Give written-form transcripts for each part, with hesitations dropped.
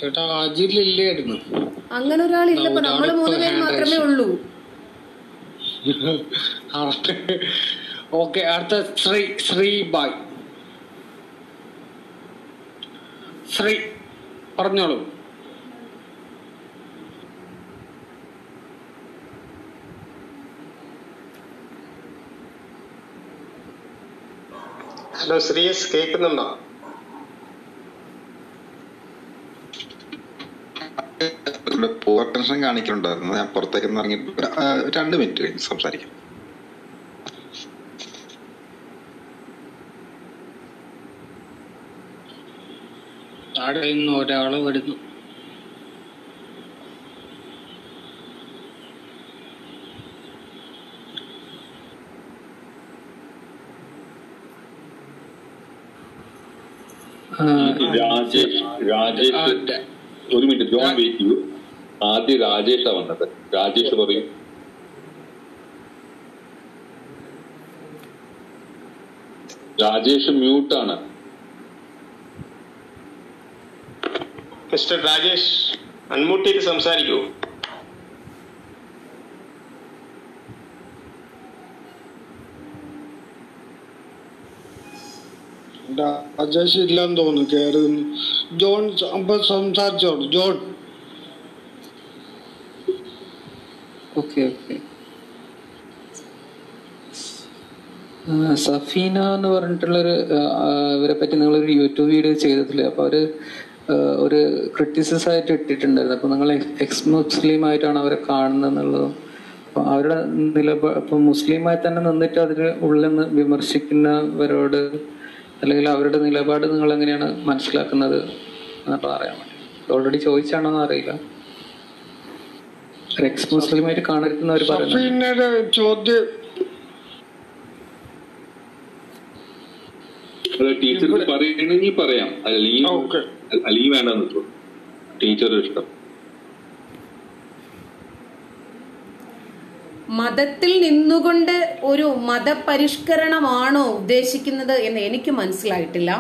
ചേട്ടാ അജിലില്ലായിരുന്നു. അങ്ങനെ ഒരാളില്ല. ഇപ്പൊ നമ്മള് 3 പേര് മാത്രമേ ഉള്ളൂ. ഓക്കെ, അടുത്ത ശ്രീ ബായ്. ശ്രീ പറഞ്ഞോളൂ. ഹലോ ശ്രീയസ്, കേൾക്കുന്നുണ്ടോ? പൂവർ ടെൻഷൻ കാണിക്കുന്നുണ്ടായിരുന്നു. ഞാൻ പുറത്തേക്ക് ഇറങ്ങി 2 മിനിറ്റ് കഴിഞ്ഞ് സംസാരിക്കാം. താഴെ നിന്ന് ഒരാള് വരുന്നു. രാജേഷ് ഒരു മിനിറ്റ്, ജോൺ വെയിറ്റ് ചെയ്യൂ. ആദ്യം രാജേഷാ വന്നത്. രാജേഷ് പറയും. രാജേഷ് മ്യൂട്ടാണ്. മിസ്റ്റർ രാജേഷ് അൺമ്യൂട്ട് ചെയ്ത് സംസാരിക്കൂ. രാജേഷ് ഇല്ലെന്ന് തോന്നുന്നു, കേറുന്നു. ജോൺ അപ്പൊ സംസാരിച്ചോളൂ. ജോൺ. ഓക്കെ. സഫീന എന്ന് പറഞ്ഞിട്ടുള്ളൊരു ഇവരെ പറ്റി നിങ്ങളൊരു യൂട്യൂബ് വീഡിയോ ചെയ്തിട്ടില്ലേ? അപ്പൊ അവര് ഒരു ക്രിറ്റിസിസം ആയിട്ട് ഇട്ടിട്ടുണ്ടായിരുന്നു. അപ്പൊ നിങ്ങൾ എക്സ് മുസ്ലിം ആയിട്ടാണ് അവരെ കാണുന്നത് എന്നുള്ളതും, അപ്പൊ അവരുടെ ഇപ്പൊ മുസ്ലിമായി തന്നെ നിന്നിട്ട് അതിന് ഉള്ളിൽ നിന്ന് വിമർശിക്കുന്നവരോട് അല്ലെങ്കിൽ അവരുടെ നിലപാട് നിങ്ങൾ എങ്ങനെയാണ് മനസ്സിലാക്കുന്നത് എന്നൊക്കെ അറിയാൻ വേണ്ടി. ഓൾറെഡി ചോദിച്ചാണോന്ന് അറിയില്ല. എക്സ് മുസ്ലിമായിട്ട് കാണരുതെന്നവർ പറയുന്നത്. ചോദ്യം ടീച്ചർക്ക് പറയണമെങ്കിൽ പറയാം, അല്ലെങ്കിൽ വേണ്ടെന്ന് ടീച്ചർ ഇഷ്ടം. മതത്തിൽ നിന്നുകൊണ്ട് ഒരു മതപരിഷ്കരണമാണോ ഉദ്ദേശിക്കുന്നത് എന്ന് എനിക്ക് മനസ്സിലായിട്ടില്ല.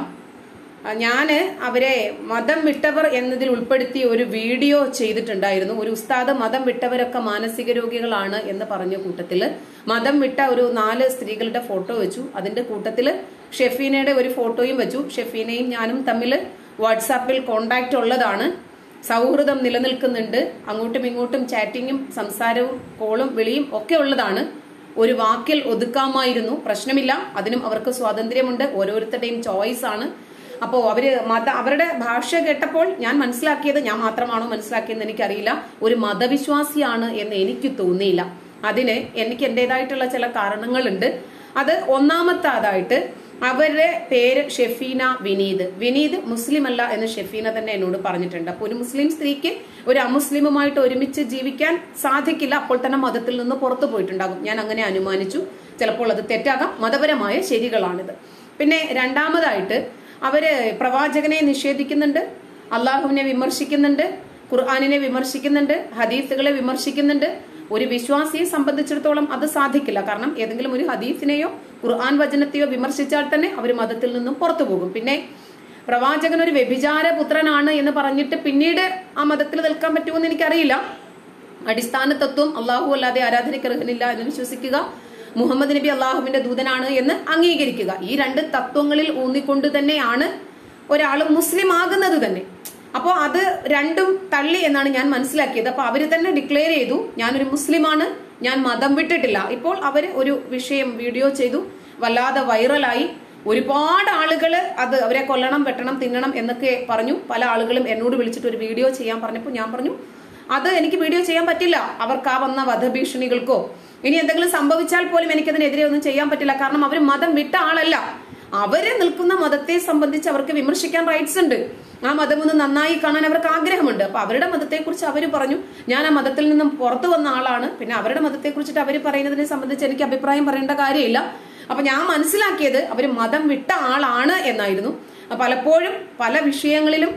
ഞാന് അവരെ മതം വിട്ടവർ എന്നതിൽ ഉൾപ്പെടുത്തി ഒരു വീഡിയോ ചെയ്തിട്ടുണ്ടായിരുന്നു. ഒരു ഉസ്താദ് മതം വിട്ടവരൊക്കെ മാനസിക രോഗികളാണ് എന്ന് പറഞ്ഞ കൂട്ടത്തില് മതം വിട്ട ഒരു 4 സ്ത്രീകളുടെ ഫോട്ടോ വെച്ചു. അതിന്റെ കൂട്ടത്തില് ഷെഫീനയുടെ ഒരു ഫോട്ടോയും വെച്ചു. ഷെഫീനയും ഞാനും തമ്മിൽ വാട്സാപ്പിൽ കോണ്ടാക്ട് ഉള്ളതാണ്. സൗഹൃദം നിലനിൽക്കുന്നുണ്ട്. അങ്ങോട്ടും ഇങ്ങോട്ടും ചാറ്റിങ്ങും സംസാരവും കോളും വിളിയും ഒക്കെ ഉള്ളതാണ്. ഒരു വാക്കിൽ ഒതുക്കാമായിരുന്നു, പ്രശ്നമില്ല. അതിനും അവർക്ക് സ്വാതന്ത്ര്യമുണ്ട്. ഓരോരുത്തരുടെയും ചോയ്സ് ആണ്. അപ്പോ അവരുടെ ഭാഷ കേട്ടപ്പോൾ ഞാൻ മനസ്സിലാക്കിയത്, ഞാൻ മാത്രമാണോ മനസ്സിലാക്കിയെന്ന് എനിക്കറിയില്ല, ഒരു മതവിശ്വാസിയാണ് എന്ന് എനിക്ക് തോന്നിയില്ല. അതിന് എനിക്ക് എന്റേതായിട്ടുള്ള ചില കാരണങ്ങളുണ്ട്. അത് ഒന്നാമത്തേതായിട്ട് അവരുടെ പേര് ഷെഫീന വിനീത് മുസ്ലിം അല്ല എന്ന് ഷെഫീന തന്നെ എന്നോട് പറഞ്ഞിട്ടുണ്ട്. അപ്പൊ ഒരു മുസ്ലിം സ്ത്രീക്ക് ഒരു അമുസ്ലിമുമായിട്ട് ഒരുമിച്ച് ജീവിക്കാൻ സാധിക്കില്ല. അപ്പോൾ തന്നെ മതത്തിൽ നിന്ന് പുറത്തു പോയിട്ടുണ്ടാകും. ഞാൻ അങ്ങനെ അനുമാനിച്ചു. ചിലപ്പോൾ അത് തെറ്റാകാം. മതപരമായ ശരികളാണിത്. പിന്നെ രണ്ടാമതായിട്ട് അവര് പ്രവാചകനെ നിഷേധിക്കുന്നുണ്ട്, അള്ളാഹുവിനെ വിമർശിക്കുന്നുണ്ട്, ഖുർആനിനെ വിമർശിക്കുന്നുണ്ട്, ഹദീസുകളെ വിമർശിക്കുന്നുണ്ട്. ഒരു വിശ്വാസിയെ സംബന്ധിച്ചിടത്തോളം അത് സാധിക്കില്ല. കാരണം ഏതെങ്കിലും ഒരു ഹദീസിനെയോ ഖുർആൻ വചനത്തെയോ വിമർശിച്ചാൽ തന്നെ അവർ മതത്തിൽ നിന്നും പുറത്തു പോകും. പിന്നെ പ്രവാചകൻ ഒരു വ്യഭിചാര പുത്രനാണ് എന്ന് പറഞ്ഞിട്ട് പിന്നീട് ആ മതത്തിൽ നിൽക്കാൻ പറ്റുമെന്ന് എനിക്കറിയില്ല. അടിസ്ഥാന തത്വം അള്ളാഹു അല്ലാതെ ആരാധനയ്ക്ക് അർഹനില്ല എന്ന് വിശ്വസിക്കുക, മുഹമ്മദ് നബി അള്ളാഹുവിന്റെ ദൂതനാണ് എന്ന് അംഗീകരിക്കുക. ഈ 2 തത്വങ്ങളിൽ ഊന്നിക്കൊണ്ട് തന്നെയാണ് ഒരാൾ മുസ്ലിം ആകുന്നത് തന്നെ. അപ്പോൾ അത് രണ്ടും തള്ളി എന്നാണ് ഞാൻ മനസ്സിലാക്കിയത്. അപ്പൊ അവര് തന്നെ ഡിക്ലെയർ ചെയ്തു, ഞാനൊരു മുസ്ലിമാണ്, ഞാൻ മതം വിട്ടിട്ടില്ല. ഇപ്പോൾ അവര് ഒരു വിഷയം വീഡിയോ ചെയ്തു, വല്ലാതെ വൈറലായി. ഒരുപാട് ആളുകൾ അത് അവരെ കൊല്ലണം, വെട്ടണം, തിന്നണം എന്നൊക്കെ പറഞ്ഞു. പല ആളുകളും എന്നോട് വിളിച്ചിട്ട് ഒരു വീഡിയോ ചെയ്യാൻ പറഞ്ഞപ്പോൾ ഞാൻ പറഞ്ഞു, അത് എനിക്ക് വീഡിയോ ചെയ്യാൻ പറ്റില്ല. അവർക്ക് ആ വന്ന വധഭീഷണികൾക്കോ ഇനി എന്തെങ്കിലും സംഭവിച്ചാൽ പോലും എനിക്കതിനെതിരെ ഒന്നും ചെയ്യാൻ പറ്റില്ല. കാരണം അവർ മതം വിട്ട ആളല്ല. അവര് നിൽക്കുന്ന മതത്തെ സംബന്ധിച്ച് അവർക്ക് വിമർശിക്കാൻ റൈറ്റ്സ് ഉണ്ട്. ആ മതം ഒന്ന് നന്നായി കാണാൻ അവർക്ക് ആഗ്രഹമുണ്ട്. അപ്പൊ അവരുടെ മതത്തെ കുറിച്ച് അവർ പറഞ്ഞു, ഞാൻ ആ മതത്തിൽ നിന്നും പുറത്തു വന്ന ആളാണ്. പിന്നെ അവരുടെ മതത്തെ കുറിച്ചിട്ട് അവർ പറയുന്നതിനെ സംബന്ധിച്ച് എനിക്ക് അഭിപ്രായം പറയേണ്ട കാര്യമില്ല. അപ്പൊ ഞാൻ മനസ്സിലാക്കിയത് അവർ മതം വിട്ട ആളാണ് എന്നായിരുന്നു. പലപ്പോഴും പല വിഷയങ്ങളിലും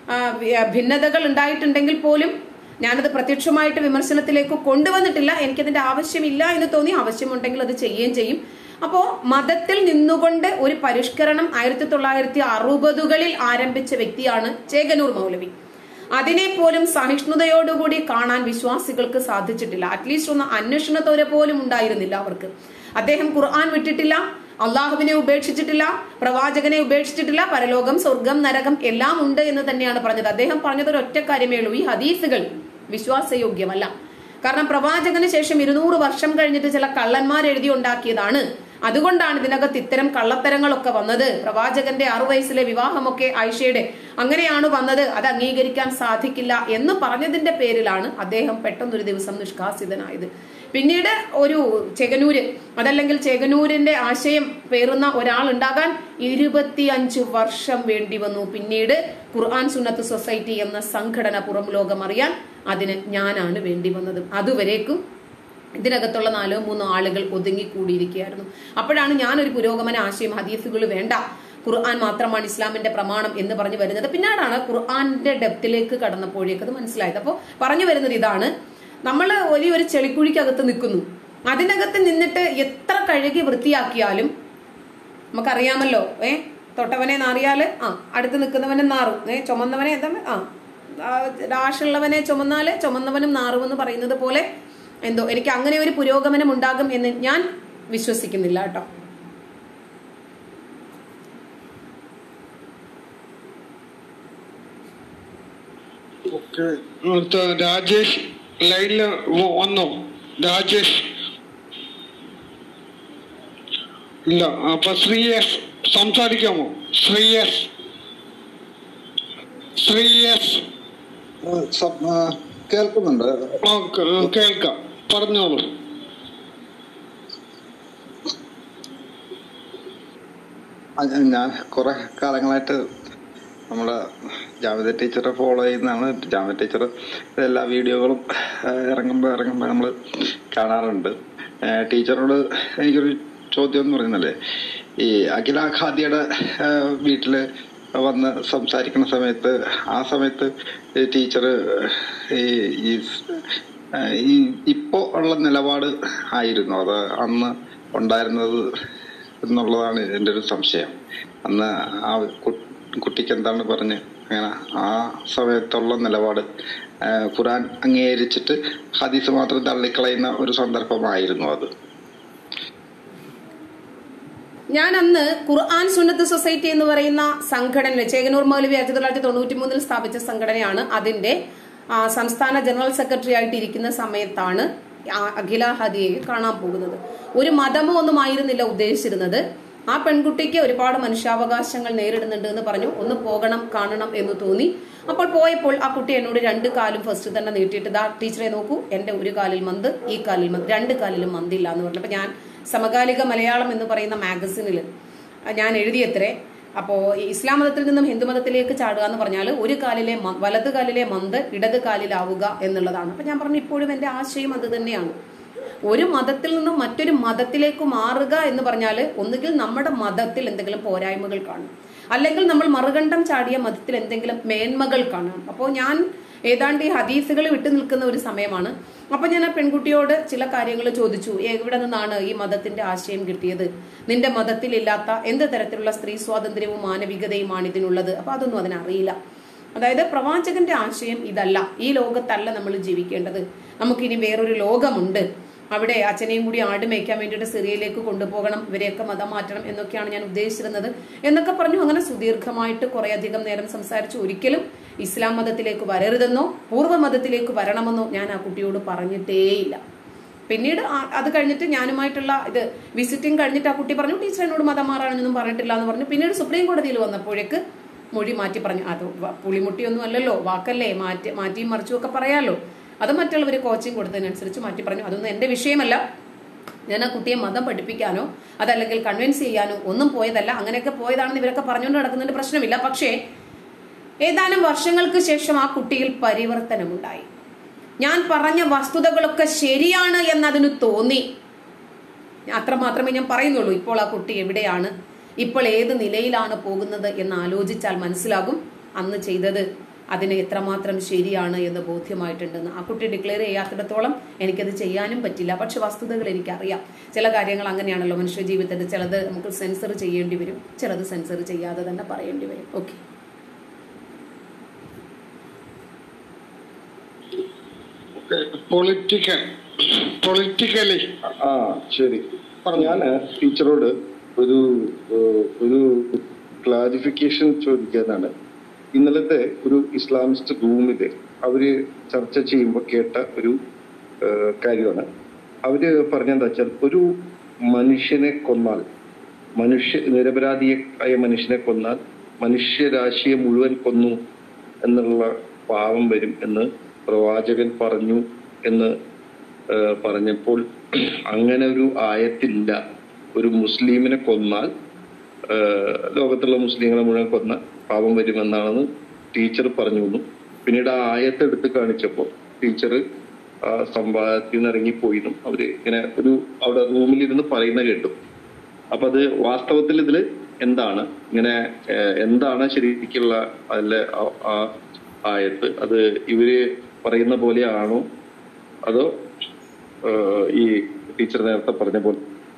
ഭിന്നതകൾ ഉണ്ടായിട്ടുണ്ടെങ്കിൽ പോലും ഞാനത് പ്രത്യക്ഷമായിട്ട് വിമർശനത്തിലേക്ക് കൊണ്ടുവന്നിട്ടില്ല. എനിക്കതിന്റെ ആവശ്യമില്ല എന്ന് തോന്നി. ആവശ്യമുണ്ടെങ്കിൽ അത് ചെയ്യുകയും ചെയ്യും. അപ്പോ മതത്തിൽ നിന്നുകൊണ്ട് ഒരു പരിഷ്കരണം 1960കളിൽ ആരംഭിച്ച വ്യക്തിയാണ് ചേകനൂർ മൗലവി. അതിനെ പോലും സഹിഷ്ണുതയോടുകൂടി കാണാൻ വിശ്വാസികൾക്ക് സാധിച്ചിട്ടില്ല. അറ്റ്ലീസ്റ്റ് ഒന്ന് അന്വേഷണത്തോരെ പോലും ഉണ്ടായിരുന്നില്ല അവർക്ക്. അദ്ദേഹം ഖുർആൻ വിട്ടിട്ടില്ല, അള്ളാഹുവിനെ ഉപേക്ഷിച്ചിട്ടില്ല, പ്രവാചകനെ ഉപേക്ഷിച്ചിട്ടില്ല, പരലോകം, സ്വർഗം, നരകം എല്ലാം ഉണ്ട് എന്ന് തന്നെയാണ് പറഞ്ഞത്. അദ്ദേഹം പറഞ്ഞത് ഒരൊറ്റ കാര്യമേ ഉള്ളൂ, ഈ ഹദീസുകൾ വിശ്വാസയോഗ്യമല്ല. കാരണം പ്രവാചകന് ശേഷം 200 വർഷം കഴിഞ്ഞിട്ട് ചില കള്ളന്മാർ എഴുതി ഉണ്ടാക്കിയതാണ്. അതുകൊണ്ടാണ് ഇതിനകത്ത് ഇത്തരം കള്ളത്തരങ്ങളൊക്കെ വന്നത്. പ്രവാചകന്റെ 6 വയസ്സിലെ വിവാഹമൊക്കെ ആയിഷയുടെ അങ്ങനെയാണ് വന്നത്, അത് അംഗീകരിക്കാൻ സാധിക്കില്ല എന്ന് പറഞ്ഞതിന്റെ പേരിലാണ് അദ്ദേഹം പെട്ടെന്നൊരു ദിവസം നിഷ്കാസിതനായത്. പിന്നീട് ഒരു ചെകനൂര്, അതല്ലെങ്കിൽ ചെകനൂരിന്റെ ആശയം പേറുന്ന ഒരാൾ ഉണ്ടാകാൻ 25 വർഷം വേണ്ടി വന്നു. പിന്നീട് ഖുർആൻ സുന്നത്ത് സൊസൈറ്റി എന്ന സംഘടന പുറം ലോകം അറിയാൻ അതിന് ഞാനാണ് വേണ്ടി വന്നത്. അതുവരേക്കും ഇതിനകത്തുള്ള 4-3 ആളുകൾ ഒതുങ്ങിക്കൂടിയിരിക്കുകയായിരുന്നു. അപ്പോഴാണ് ഞാനൊരു പുരോഗമന ആശയം, ഹദീസുകൾ വേണ്ട, ഖുർആൻ മാത്രമാണ് ഇസ്ലാമിന്റെ പ്രമാണം എന്ന് പറഞ്ഞു വരുന്നത്. പിന്നീടാണ് ഖുർആന്റെ ഡെപ്തിലേക്ക് കടന്നപ്പോഴേക്ക് അത് മനസ്സിലായത്. അപ്പോൾ പറഞ്ഞു വരുന്നത് ഇതാണ്, നമ്മൾ വലിയൊരു ചെളിക്കുഴിക്കകത്ത് നിൽക്കുന്നു. അതിനകത്ത് നിന്നിട്ട് എത്ര കഴുകി വൃത്തിയാക്കിയാലും നമുക്കറിയാമല്ലോ, തൊട്ടവനെ നാറിയാല് അടുത്ത് നിൽക്കുന്നവനെ നാറും, ചുമന്നവനെ എന്താണ് ഡാഷുള്ളവനെ ചുമന്നാല് ചുമന്നവനും നാറുമെന്ന് പറയുന്നത് പോലെ എന്തോ എനിക്ക് അങ്ങനെ ഒരു പുരോഗമനം ഉണ്ടാകും എന്ന് ഞാൻ വിശ്വസിക്കുന്നില്ല കേട്ടോ. രാജേഷ് ലൈനില് വന്നോ? രാജേഷ് ഇല്ല. അപ്പൊ ശ്രീയസ് സംസാരിക്കാമോ? ശ്രീയസ് കേൾക്കുന്നുണ്ട്. കേൾക്കാം, പറഞ്ഞോളൂ. ഞാൻ കുറെ കാലങ്ങളായിട്ട് നമ്മുടെ ജാമിദ ടീച്ചറെ ഫോളോ ചെയ്യുന്നതാണ്. ജാമിദ ടീച്ചർ എല്ലാ വീഡിയോകളും ഇറങ്ങുമ്പോൾ നമ്മൾ കാണാറുണ്ട്. ടീച്ചറോട് എനിക്കൊരു ചോദ്യം എന്ന് പറയുന്നല്ലേ, ഈ അഖില ഖാദിയുടെ വീട്ടിൽ വന്ന് സംസാരിക്കുന്ന സമയത്ത്, ആ സമയത്ത് ടീച്ചർ ഈ ഇപ്പോ ഉള്ള നിലപാട് ആയിരുന്നു അത് അന്ന് ഉണ്ടായിരുന്നത് എന്നുള്ളതാണ് എൻ്റെ ഒരു സംശയം. അന്ന് ആ കുട്ടിക്ക് എന്താണ് പറഞ്ഞ് അങ്ങനെ ആ സമയത്തുള്ള നിലപാട് ഖുർആൻ അംഗീകരിച്ചിട്ട് ഹദീസ് മാത്രം തള്ളിക്കളയുന്ന ഒരു സന്ദർഭമായിരുന്നു അത്. ഞാൻ അന്ന് ഖുർആൻ സുന്നത്ത് സൊസൈറ്റി എന്ന് പറയുന്ന സംഘടന, ചേകനൂർ മൗലവി 1993 സ്ഥാപിച്ച സംഘടനയാണ്. അതിന്റെ സംസ്ഥാന ജനറൽ സെക്രട്ടറി ആയിട്ട് ഇരിക്കുന്ന സമയത്താണ് അഖില ഹദിയെ കാണാൻ പോകുന്നത്. ഒരു മതമോ ഒന്നും ആയിരുന്നില്ല ഉദ്ദേശിച്ചിരുന്നത്. ആ പെൺകുട്ടിക്ക് ഒരുപാട് മനുഷ്യാവകാശങ്ങൾ നേരിടുന്നുണ്ട് എന്ന് പറഞ്ഞു. ഒന്ന് പോകണം, കാണണം എന്ന് തോന്നി. അപ്പോൾ പോയപ്പോൾ ആ കുട്ടി എന്നോട് 2 കാലും ഫസ്റ്റ് തന്നെ നീട്ടിയിട്ട്, ദാ ടീച്ചറെ നോക്കൂ, എന്റെ ഒരു കാലിൽ മന്ത്, ഈ കാലിൽ മന്ത്, 2 കാലിലും മന്തില്ല എന്ന് പറഞ്ഞു. അപ്പൊ ഞാൻ സമകാലിക മലയാളം എന്ന് പറയുന്ന മാഗസിനിൽ ഞാൻ എഴുതിയത്രേ, അപ്പോ ഇസ്ലാം മതത്തിൽ നിന്നും ഹിന്ദു മതത്തിലേക്ക് ചാടുക എന്ന് പറഞ്ഞാൽ ഒരു കാലിലെ വലത് കാലിലെ മന്ത് ഇടത് കാലിലാവുക എന്നുള്ളതാണ്. അപ്പൊ ഞാൻ പറഞ്ഞു, ഇപ്പോഴും എന്റെ ആശയം അത് തന്നെയാണ്. ഒരു മതത്തിൽ നിന്നും മറ്റൊരു മതത്തിലേക്ക് മാറുക എന്ന് പറഞ്ഞാൽ ഒന്നുകിൽ നമ്മുടെ മതത്തിൽ എന്തെങ്കിലും പോരായ്മകൾ കാണും, അല്ലെങ്കിൽ നമ്മൾ മറുകണ്ഠം ചാടിയ മതത്തിൽ എന്തെങ്കിലും മേന്മകൾ കാണാം. അപ്പോൾ ഞാൻ ഏതാണ്ട് ഈ ഹദീസുകൾ വിട്ടു നിൽക്കുന്ന ഒരു സമയമാണ്. അപ്പൊ ഞാൻ ആ പെൺകുട്ടിയോട് ചില കാര്യങ്ങൾ ചോദിച്ചു. എവിടെ നിന്നാണ് ഈ മതത്തിന്റെ ആശയം കിട്ടിയത്? നിന്റെ മതത്തിൽ ഇല്ലാത്ത എന്ത് തരത്തിലുള്ള സ്ത്രീ സ്വാതന്ത്ര്യവും മാനവികതയുമാണ് ഇതിനുള്ളത്? അപ്പൊ അതൊന്നും അതിനറിയില്ല. അതായത് പ്രവാചകന്റെ ആശയം ഇതല്ല, ഈ ലോകത്തല്ല നമ്മൾ ജീവിക്കേണ്ടത്, നമുക്കിനി വേറൊരു ലോകമുണ്ട്, അവിടെ അച്ഛനെയും കൂടി ആട് മേയ്ക്കാൻ വേണ്ടിയിട്ട് സിറിയയിലേക്ക് കൊണ്ടുപോകണം, ഇവരെയൊക്കെ മതം മാറ്റണം എന്നൊക്കെയാണ് ഞാൻ ഉദ്ദേശിച്ചിരുന്നത് എന്നൊക്കെ പറഞ്ഞു. അങ്ങനെ സുദീർഘമായിട്ട് കുറെ അധികം നേരം സംസാരിച്ചു. ഒരിക്കലും ഇസ്ലാം മതത്തിലേക്ക് വരരുതെന്നോ പൂർവ്വ മതത്തിലേക്ക് വരണമെന്നോ ഞാൻ ആ കുട്ടിയോട് പറഞ്ഞിട്ടേയില്ല. പിന്നീട് അത് കഴിഞ്ഞിട്ട് ഞാനുമായിട്ടുള്ള ഇത് വിസിറ്റിംഗ് കഴിഞ്ഞിട്ട് ആ കുട്ടി പറഞ്ഞു, ടീച്ചർ എന്നോട് മതം മാറാനൊന്നും പറഞ്ഞിട്ടില്ല എന്ന് പറഞ്ഞു. പിന്നീട് സുപ്രീം കോടതിയിൽ വന്നപ്പോഴേക്ക് മൊഴി മാറ്റി പറഞ്ഞു. അത് പുളിമുട്ടിയൊന്നും അല്ലല്ലോ, വാക്കല്ലേ, മാറ്റിയും മറിച്ചും ഒക്കെ പറയാലോ. അത് മറ്റുള്ളവർ കോച്ചിങ് കൊടുത്തതിനനുസരിച്ച് മാറ്റി പറഞ്ഞു. അതൊന്നും എന്റെ വിഷയമല്ല. ഞാൻ ആ കുട്ടിയെ മതം പഠിപ്പിക്കാനോ അതല്ലെങ്കിൽ കൺവിൻസ് ചെയ്യാനോ ഒന്നും പോയതല്ല. അങ്ങനെയൊക്കെ പോയതാണെന്ന് ഇവരൊക്കെ പറഞ്ഞുകൊണ്ട് നടക്കുന്നതിന്റെ പ്രശ്നമില്ല. പക്ഷേ ഏതാനും വർഷങ്ങൾക്ക് ശേഷം ആ കുട്ടിയിൽ പരിവർത്തനമുണ്ടായി. ഞാൻ പറഞ്ഞ വസ്തുതകളൊക്കെ ശരിയാണ് എന്നതിന് തോന്നി. അത്ര മാത്രമേ ഞാൻ പറയുന്നുള്ളൂ. ഇപ്പോൾ ആ കുട്ടി എവിടെയാണ്, ഇപ്പോൾ ഏത് നിലയിലാണ് പോകുന്നത് എന്ന് ആലോചിച്ചാൽ മനസ്സിലാകും അന്ന് ചെയ്തത് അതിന് എത്രമാത്രം ശരിയാണ് എന്ന് ബോധ്യമായിട്ടുണ്ടെന്ന്. ആ കുട്ടി ഡിക്ലെയർ ചെയ്യാത്തിടത്തോളം എനിക്കത് ചെയ്യാനും പറ്റില്ല. പക്ഷെ വസ്തുതകൾ എനിക്കറിയാം. ചില കാര്യങ്ങൾ അങ്ങനെയാണല്ലോ മനുഷ്യ ജീവിതത്തിൽ. ചിലത് നമുക്ക് സെൻസർ ചെയ്യേണ്ടി വരും, ചിലത് സെൻസർ ചെയ്യാതെ തന്നെ പറയേണ്ടി വരും. ഓക്കെ. പൊളിറ്റിക്കലി. ആ ശരി, ഞാൻ ടീച്ചറോട് ഒരു ഒരു ക്ലാരിഫിക്കേഷൻ ചോദിക്കാനാണ്. ഇന്നലത്തെ ഒരു ഇസ്ലാമിസ്റ്റ് റൂമില് അവര് ചർച്ച ചെയ്യുമ്പോൾ കേട്ട ഒരു കാര്യമാണ്. അവര് പറഞ്ഞെന്താ വെച്ചാൽ, ഒരു മനുഷ്യനെ കൊന്നാൽ, നിരപരാധിയായ മനുഷ്യനെ കൊന്നാൽ മനുഷ്യരാശിയെ മുഴുവൻ കൊന്നു എന്നുള്ള പാപം വരും എന്ന് പ്രവാചകൻ പറഞ്ഞു എന്ന് പറഞ്ഞപ്പോൾ, അങ്ങനെ ഒരു ആയത്തില്ല. ഒരു മുസ്ലിമിനെ കൊന്നാൽ ലോകത്തുള്ള മുസ്ലിങ്ങളെ മുഴുവൻ കൊന്ന പാപം വരുമെന്നാണെന്ന് ടീച്ചർ പറഞ്ഞു തന്നു. പിന്നീട് ആ ആയത്ത് എടുത്ത് കാണിച്ചപ്പോൾ ടീച്ചർ ആ സംവാദത്തിൽ നിന്ന് ഇറങ്ങിപ്പോയിന്നും അവര് ഇങ്ങനെ ഒരു അവിടെ റൂമിലിരുന്ന് പറയുന്ന കേട്ടു. അപ്പൊ അത് വാസ്തവത്തിൽ ഇതില് എന്താണ് ഇങ്ങനെ എന്താണ് ശരിക്കുള്ള അതിലെ ആ ആയത്ത്? അത് ഇവര് പറയുന്ന പോലെയാണോ അതോ ഈ ടീച്ചർ നേരത്തെ പറഞ്ഞ പോലെ?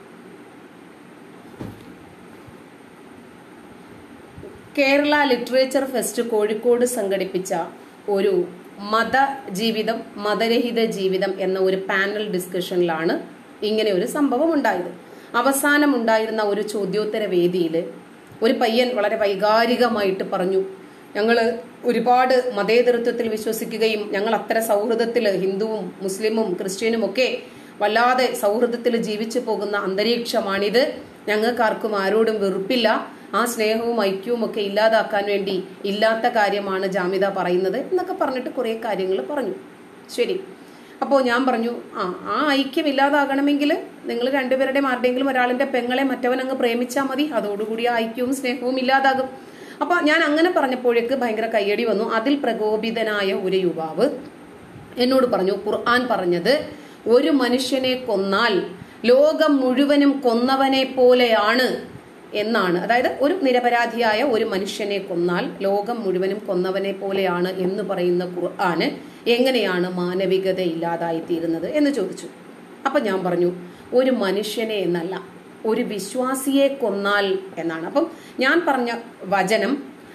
കേരള ലിറ്ററേച്ചർ ഫെസ്റ്റ് കോഴിക്കോട് സംഘടിപ്പിച്ച ഒരു മതജീവിതം മതരഹിത ജീവിതം എന്ന ഒരു പാനൽ ഡിസ്കഷനിലാണ് ഇങ്ങനെ ഒരു സംഭവം ഉണ്ടായത്. അവസാനം ഉണ്ടായിരുന്ന ഒരു ചോദ്യോത്തര വേദിയിൽ ഒരു പയ്യൻ വളരെ വൈകാരികമായിട്ട് പറഞ്ഞു, ഞങ്ങൾ ഒരുപാട് മതേതരത്വത്തിൽ വിശ്വസിക്കുകയും ഞങ്ങൾ അത്ര സൗഹൃദത്തിൽ ഹിന്ദുവും മുസ്ലിമും ക്രിസ്ത്യനും ഒക്കെ വല്ലാതെ സൗഹൃദത്തിൽ ജീവിച്ചു പോകുന്ന അന്തരീക്ഷമാണിത്. ഞങ്ങൾക്കാർക്കും ആരോടും വെറുപ്പില്ല. ആ സ്നേഹവും ഐക്യവും ഒക്കെ ഇല്ലാതാക്കാൻ വേണ്ടി ഇല്ലാത്ത കാര്യമാണ് ജാമിദ പറയുന്നത് എന്നൊക്കെ പറഞ്ഞിട്ട് കുറെ കാര്യങ്ങൾ പറഞ്ഞു. ശരി, അപ്പോൾ ഞാൻ പറഞ്ഞു, ആ ഐക്യം ഇല്ലാതാകണമെങ്കിൽ നിങ്ങൾ രണ്ടുപേരുടെയും ആരുടെയെങ്കിലും ഒരാളിന്റെ പെങ്ങളെ മറ്റവൻ അങ്ങ് പ്രേമിച്ചാൽ മതി, അതോടുകൂടി ആ ഐക്യവും സ്നേഹവും ഇല്ലാതാകും. അപ്പൊ ഞാൻ അങ്ങനെ പറഞ്ഞപ്പോഴേക്ക് ഭയങ്കര കയ്യടി വന്നു. അതിൽ പ്രകോപിതനായ ഒരു യുവാവ് എന്നോട് പറഞ്ഞു, ഖുർആൻ പറഞ്ഞത് ഒരു മനുഷ്യനെ കൊന്നാൽ ലോകം മുഴുവനും കൊന്നവനെ പോലെയാണ് എന്നാണ്. അതായത് ഒരു നിരപരാധിയായ ഒരു മനുഷ്യനെ കൊന്നാൽ ലോകം മുഴുവനും കൊന്നവനെ പോലെയാണ് എന്ന് പറയുന്ന ഖുർആന് എങ്ങനെയാണ് മാനവികത ഇല്ലാതായിത്തീരുന്നത് എന്ന് ചോദിച്ചു. അപ്പൊ ഞാൻ പറഞ്ഞു, ഒരു മനുഷ്യനെ എന്നല്ല, ഒരു വിശ്വാസിയെ കൊന്നാൽ എന്നാണ്. അപ്പം ഞാൻ പറഞ്ഞ വചനം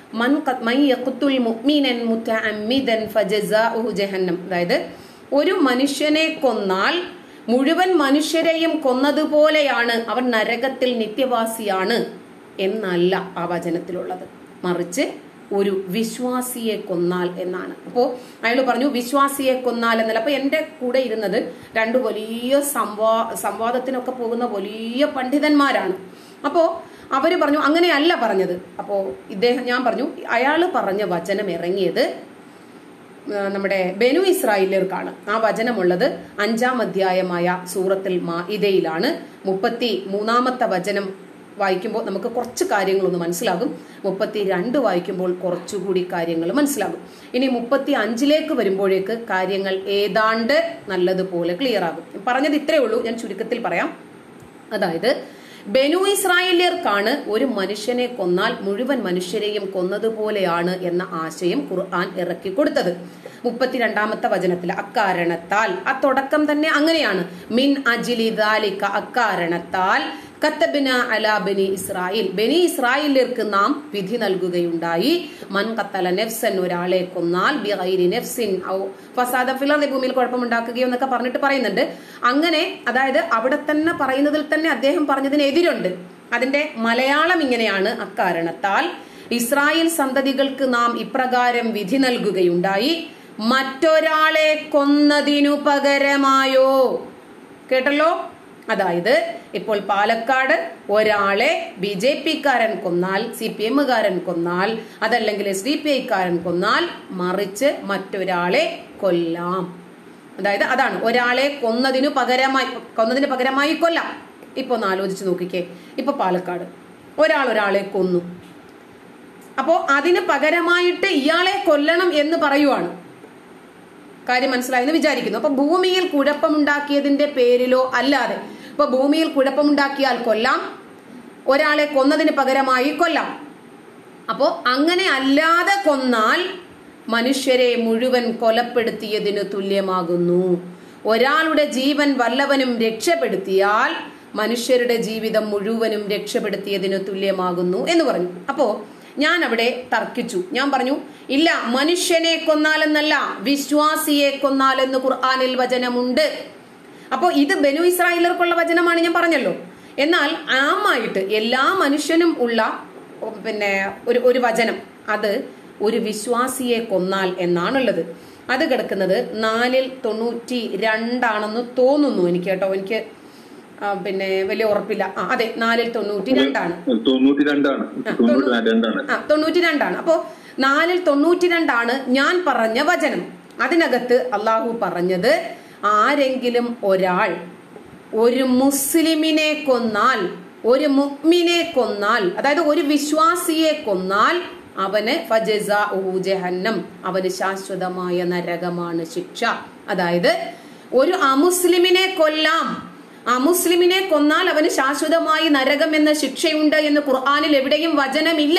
അതായത് ഒരു മനുഷ്യനെ കൊന്നാൽ മുഴുവൻ മനുഷ്യരെയും കൊന്നതുപോലെയാണ്, അവൻ നരകത്തിൽ നിത്യവാസിയാണ് എന്നല്ല ആ വചനത്തിലുള്ളത്. മറിച്ച് ഒരു വിശ്വാസിയെ കൊന്നാൽ എന്നാണ്. അപ്പോ അയാൾ പറഞ്ഞു വിശ്വാസിയെ കൊന്നാൽ എന്നല്ല. അപ്പൊ എന്റെ കൂടെ ഇരുന്നത് രണ്ട് വലിയ സംവാദത്തിനൊക്കെ പോകുന്ന വലിയ പണ്ഡിതന്മാരാണ്. അപ്പോ അവര് പറഞ്ഞു അങ്ങനെയല്ല പറഞ്ഞത്. അപ്പോ ഞാൻ പറഞ്ഞു അയാള് പറഞ്ഞ വചനം ഇറങ്ങിയത് നമ്മുടെ ബനു ഇസ്രായേലിയർക്കാണ്. ആ വചനമുള്ളത് 5-ാം അധ്യായമായ സൂറത്തുൽ മാഇദയിലാണ്. 33-ാമത്തെ വചനം വായിക്കുമ്പോൾ നമുക്ക് കുറച്ച് കാര്യങ്ങളൊന്ന് മനസ്സിലാകും. 32 വായിക്കുമ്പോൾ കുറച്ചുകൂടി കാര്യങ്ങൾ മനസ്സിലാകും. ഇനി 35-ലേക്ക് വരുമ്പോഴേക്ക് കാര്യങ്ങൾ ഏതാണ്ട് നല്ലതുപോലെ ക്ലിയർ ആകും. പറഞ്ഞത് ഇത്രയേ ഉള്ളൂ, ഞാൻ ചുരുക്കത്തിൽ പറയാം. അതായത് ബനു ഇസ്രായേലിയർക്കാണ് ഒരു മനുഷ്യനെ കൊന്നാൽ മുഴുവൻ മനുഷ്യരെയും കൊന്നതുപോലെയാണ് എന്ന ആശയം ഖുർആൻ ഇറക്കി കൊടുത്തത്. 32-ാമത്തെ വചനത്തിൽ അക്കാരണത്താൽ, ആ തുടക്കം തന്നെ അങ്ങനെയാണ്, മിൻ അജ്ലി ദാലിക, അക്കാരണത്താൽ കതബ്ന അലാ ബനി ഇസ്രായേൽ, ബനി ഇസ്രായേലിയർക്ക് നാം വിധി നൽകുകയുണ്ടായി, മൻ ഖതല നഫ്സൻ, ഒരാളെ കൊന്നാൽ ബിഗൈരി നഫ്സിൻ ഔ ഫസാദ ഫിൽ അർദി, ഭൂമിയിൽ കുഴപ്പമുണ്ടാക്കുകയോ എന്നൊക്കെ പറഞ്ഞിട്ട് പറയുന്നുണ്ട്. അങ്ങനെ അതായത് അവിടെ തന്നെ പറയുന്നതിൽ തന്നെ അദ്ദേഹം പറഞ്ഞതിന് എതിരുണ്ട്. അതിന്റെ മലയാളം ഇങ്ങനെയാണ്, അക്കാരണത്താൽ ഇസ്രായേൽ സന്തതികൾക്ക് നാം ഇപ്രകാരം വിധി നൽകുകയുണ്ടായി, മറ്റൊരാളെ കൊന്നതിനു പകരമായോ. കേട്ടല്ലോ? അതായത് ഇപ്പോൾ പാലക്കാട് ഒരാളെ BJP-കാരൻ കൊന്നാൽ, CPM-കാരൻ കൊന്നാൽ, അതല്ലെങ്കിൽ SDPI-കാരൻ കൊന്നാൽ, മറിച്ച് മറ്റൊരാളെ കൊല്ലാം. അതായത് അതാണ് ഒരാളെ കൊന്നതിന് പകരമായി കൊല്ലാം. ഇപ്പൊ ഒന്ന് ആലോചിച്ച് നോക്കിക്കേ, ഇപ്പൊ പാലക്കാട് ഒരാളെ കൊന്നു, അപ്പോ അതിന് പകരമായിട്ട് ഇയാളെ കൊല്ലണം എന്ന് പറയുവാണ്. കാര്യം മനസ്സിലായെന്ന് വിചാരിക്കുന്നു. അപ്പൊ ഭൂമിയിൽ കുഴപ്പമുണ്ടാക്കിയതിന്റെ പേരിലോ അല്ലാതെ, ഇപ്പൊ ഭൂമിയിൽ കുഴപ്പമുണ്ടാക്കിയാൽ കൊല്ലാം, ഒരാളെ കൊന്നതിന് പകരമായി കൊല്ലാം. അപ്പോ അങ്ങനെ അല്ലാതെ കൊന്നാൽ മനുഷ്യരെ മുഴുവൻ കൊലപ്പെടുത്തിയതിന് തുല്യമാകുന്നു. ഒരാളുടെ ജീവൻ വല്ലവനും രക്ഷപ്പെടുത്തിയാൽ മനുഷ്യരുടെ ജീവിതം മുഴുവനും രക്ഷപ്പെടുത്തിയതിന് തുല്യമാകുന്നു എന്ന് പറഞ്ഞു. അപ്പോ ഞാൻ അവിടെ തർക്കിച്ചു. ഞാൻ പറഞ്ഞു ഇല്ല, മനുഷ്യനെ കൊന്നാലെന്നല്ല, വിശ്വാസിയെ കൊന്നാലെന്ന് ഖുർആനിൽ വചനമുണ്ട്. അപ്പോ ഇത് ബനു ഇസ്രായേലർക്കുള്ള വചനമാണ്, ഞാൻ പറഞ്ഞല്ലോ. എന്നാൽ ആമായിട്ട് എല്ലാ മനുഷ്യനും ഉള്ള ഒരു വചനം, അത് ഒരു വിശ്വാസിയെ കൊന്നാൽ എന്നാണുള്ളത്. അത് കിടക്കുന്നത് 4:92 തോന്നുന്നു എനിക്ക് കേട്ടോ. എനിക്ക് വലിയ ഉറപ്പില്ല. അതെ, 4:92. 92. അപ്പോ 4:92 ഞാൻ പറഞ്ഞ വചനം. അതിനകത്ത് അള്ളാഹു പറഞ്ഞത്, ആരെങ്കിലും ഒരാൾ ഒരു മുസ്ലിമിനെ കൊന്നാൽ, ഒരു മുഅ്മിനെ കൊന്നാൽ, അതായത് ഒരു വിശ്വാസിയെ കൊന്നാൽ, അവന് ഫജസാഉഹു ജഹന്നം, അവന് ശാശ്വതമായ നരകമാണ് ശിക്ഷ. അതായത് ഒരു അമുസ്ലിമിനെ കൊല്ലാം, അമുസ്ലിമിനെ കൊന്നാൽ അവന് ശാശ്വതമായി നരകം എന്ന ശിക്ഷയുണ്ട് എന്ന് ഖുർആനിൽ എവിടെയും വചനമില്ല.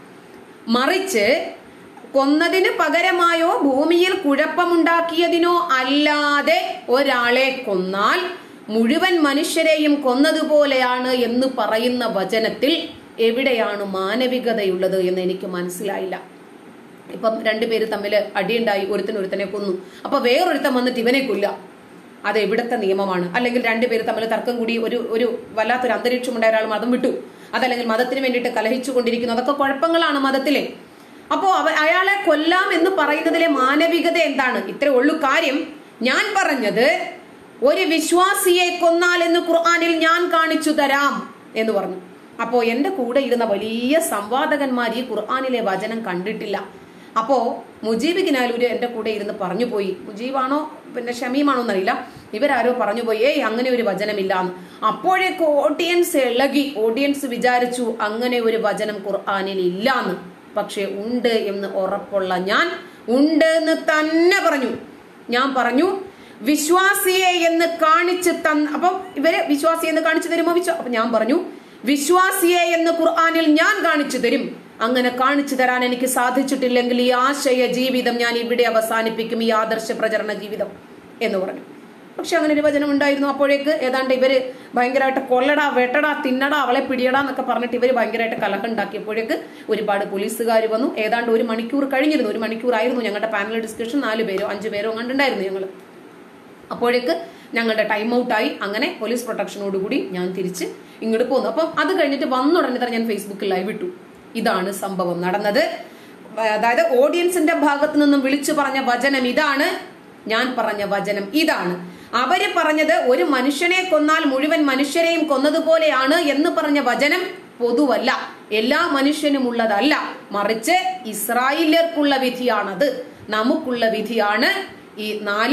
മറിച്ച് കൊന്നതിന് പകരമായോ ഭൂമിയിൽ കുഴപ്പമുണ്ടാക്കിയതിനോ അല്ലാതെ ഒരാളെ കൊന്നാൽ മുഴുവൻ മനുഷ്യരെയും കൊന്നതുപോലെയാണ് എന്ന് പറയുന്ന വചനത്തിൽ എവിടെയാണ് മാനവികതയുള്ളത് എന്ന് എനിക്ക് മനസ്സിലായില്ല. ഇപ്പം രണ്ടുപേര് തമ്മിൽ അടിയുണ്ടായി, ഒരുത്തനെ കൊന്നു, അപ്പൊ വേറൊരുത്തൻ വന്നിട്ട് ഇവനെ കൊല്ല, അത് എവിടത്തെ നിയമമാണ്? അല്ലെങ്കിൽ രണ്ടുപേര് തമ്മിൽ തർക്കം കൂടി ഒരു വല്ലാത്തൊരു അന്തരീക്ഷം ഉണ്ടായ ഒരാൾ മതം വിട്ടു, അതല്ലെങ്കിൽ മതത്തിന് വേണ്ടിയിട്ട് കലഹിച്ചു കൊണ്ടിരിക്കുന്നു, അതൊക്കെ കുഴപ്പങ്ങളാണ് മതത്തിലെ. അപ്പോ അയാളെ കൊല്ലാം എന്ന് പറയുന്നതിലെ മാനവികത എന്താണ്? ഇത്രേ ഉള്ളൂ കാര്യം. ഞാൻ പറഞ്ഞത് ഒരു വിശ്വാസിയെ കൊന്നാൽ എന്ന് ഖുർആനിൽ ഞാൻ കാണിച്ചു തരാം എന്ന് പറഞ്ഞു. അപ്പോ എന്റെ കൂടെ ഇരുന്ന വലിയ സംവാദകന്മാർ ഈ ഖുർആനിലെ വചനം കണ്ടിട്ടില്ല. അപ്പോ മുജീബ് കിനാലൂര് എന്റെ കൂടെ ഇരുന്ന് പറഞ്ഞു പോയി, മുജീബാണോ ഷമീമാണോ എന്നറിയില്ല, ഇവരാരോ പറഞ്ഞു പോയി, അങ്ങനെ ഒരു വചനമില്ലാന്ന്. അപ്പോഴേക്ക് ഓഡിയൻസ് ഇളകി. ഓഡിയൻസ് വിചാരിച്ചു അങ്ങനെ ഒരു വചനം ഖുർആനിൽ ഇല്ലാന്ന്. പക്ഷെ ഉണ്ട് എന്ന് ഉറപ്പുള്ള ഞാൻ ഉണ്ട് എന്ന് തന്നെ പറഞ്ഞു. ഞാൻ പറഞ്ഞു വിശ്വാസിയെ എന്ന് കാണിച്ചു അപ്പൊ ഇവര് വിശ്വാസിയെ എന്ന് കാണിച്ചു തരുമോ? അപ്പൊ ഞാൻ പറഞ്ഞു വിശ്വാസിയെ എന്ന് ഖുർആനിൽ ഞാൻ കാണിച്ചു തരും. അങ്ങനെ കാണിച്ചു തരാൻ എനിക്ക് സാധിച്ചിട്ടില്ലെങ്കിൽ ഈ ആശയ ജീവിതം ഞാൻ ഇവിടെ അവസാനിപ്പിക്കും, ഈ ആദർശ പ്രചരണ ജീവിതം എന്ന് പറഞ്ഞു. പക്ഷെ അങ്ങനെ ഒരു വചനം ഉണ്ടായിരുന്നു. അപ്പോഴേക്ക് ഏതാണ്ട് ഇവര് ഭയങ്കരമായിട്ട് കൊല്ലടാ, വെട്ടടാ, തിന്നടാ, അവളെ പിടിയടാ എന്നൊക്കെ പറഞ്ഞിട്ട് ഇവര് ഭയങ്കരമായിട്ട് കലഹം ഉണ്ടാക്കിയപ്പോഴേക്ക് ഒരുപാട് പോലീസുകാർ വന്നു. ഏതാണ്ട് 1 മണിക്കൂർ കഴിഞ്ഞിരുന്നു. 1 മണിക്കൂറായിരുന്നു ഞങ്ങളുടെ പാനൽ ഡിസ്കഷൻ. 4 പേരോ 5 പേരോ കണ്ടുണ്ടായിരുന്നു ഞങ്ങൾ. അപ്പോഴേക്ക് ഞങ്ങളുടെ ടൈം ഔട്ടായി. അങ്ങനെ പോലീസ് പ്രൊട്ടക്ഷനോടുകൂടി ഞാൻ തിരിച്ച് ഇങ്ങോട്ട് പോന്നു. അപ്പം അത് കഴിഞ്ഞിട്ട് വന്നുടനെ തന്നെ ഞാൻ ഫേസ്ബുക്കിൽ ലൈവ് ഇട്ടു. ഇതാണ് സംഭവം നടന്നത്. അതായത് ഓഡിയൻസിന്റെ ഭാഗത്തു നിന്നും വിളിച്ചു പറഞ്ഞ വചനം ഇതാണ്, ഞാൻ പറഞ്ഞ വചനം ഇതാണ്. അവര് പറഞ്ഞത് ഒരു മനുഷ്യനെ കൊന്നാൽ മുഴുവൻ മനുഷ്യരെയും കൊന്നതുപോലെയാണ് എന്ന് പറഞ്ഞ വചനം പൊതുവല്ല, എല്ലാ മനുഷ്യനും ഉള്ളതല്ല, മറിച്ച് ഇസ്രായേലിയർക്കുള്ള വിധിയാണത്, നമുക്കുള്ള വിധിയാണ് ഈ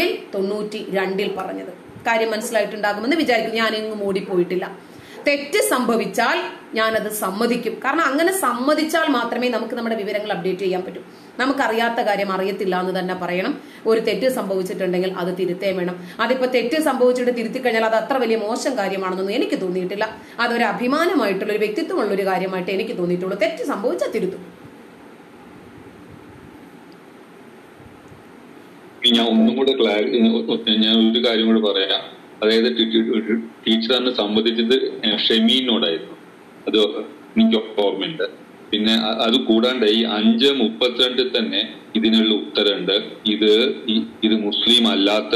4:92 പറഞ്ഞത്. കാര്യം മനസ്സിലായിട്ടുണ്ടാകുമെന്ന് വിചാരിക്കും. ഞാൻ എങ്ങും ഓടിപ്പോയിട്ടില്ല. തെറ്റ് സംഭവിച്ചാൽ ഞാനത് സമ്മതിക്കും. കാരണം അങ്ങനെ സമ്മതിച്ചാൽ മാത്രമേ നമുക്ക് നമ്മുടെ വിവരങ്ങൾ അപ്ഡേറ്റ് ചെയ്യാൻ പറ്റൂ. നമുക്കറിയാത്ത കാര്യം അറിയത്തില്ല എന്ന് തന്നെ പറയണം. ഒരു തെറ്റ് സംഭവിച്ചിട്ടുണ്ടെങ്കിൽ അത് തിരുത്തേ വേണം. അതിപ്പോ തെറ്റ് സംഭവിച്ചിട്ട് തിരുത്തി കഴിഞ്ഞാൽ അത് അത്ര വലിയ മോശം കാര്യമാണെന്നൊന്നും എനിക്ക് തോന്നിയിട്ടില്ല. അതൊരു അഭിമാനമായിട്ടുള്ള ഒരു വ്യക്തിത്വമുള്ള ഒരു കാര്യമായിട്ട് എനിക്ക് തോന്നിയിട്ടുള്ളൂ. തെറ്റ് സംഭവിച്ചാൽ തിരുത്തും. ഞാൻ ഒന്നും കൂടെ ഞാൻ ഒരു കാര്യം കൂടെ പറയാം. അതായത് ടീച്ചർ അന്ന് സംബന്ധിച്ചത് ഷെമീനോടായിരുന്നു, അത് എനിക്ക് ഓർമ്മയുണ്ട്. പിന്നെ അത് കൂടാണ്ട് ഈ 5:32 തന്നെ ഇതിനുള്ള ഉത്തരമുണ്ട്. ഇത് മുസ്ലിം അല്ലാത്ത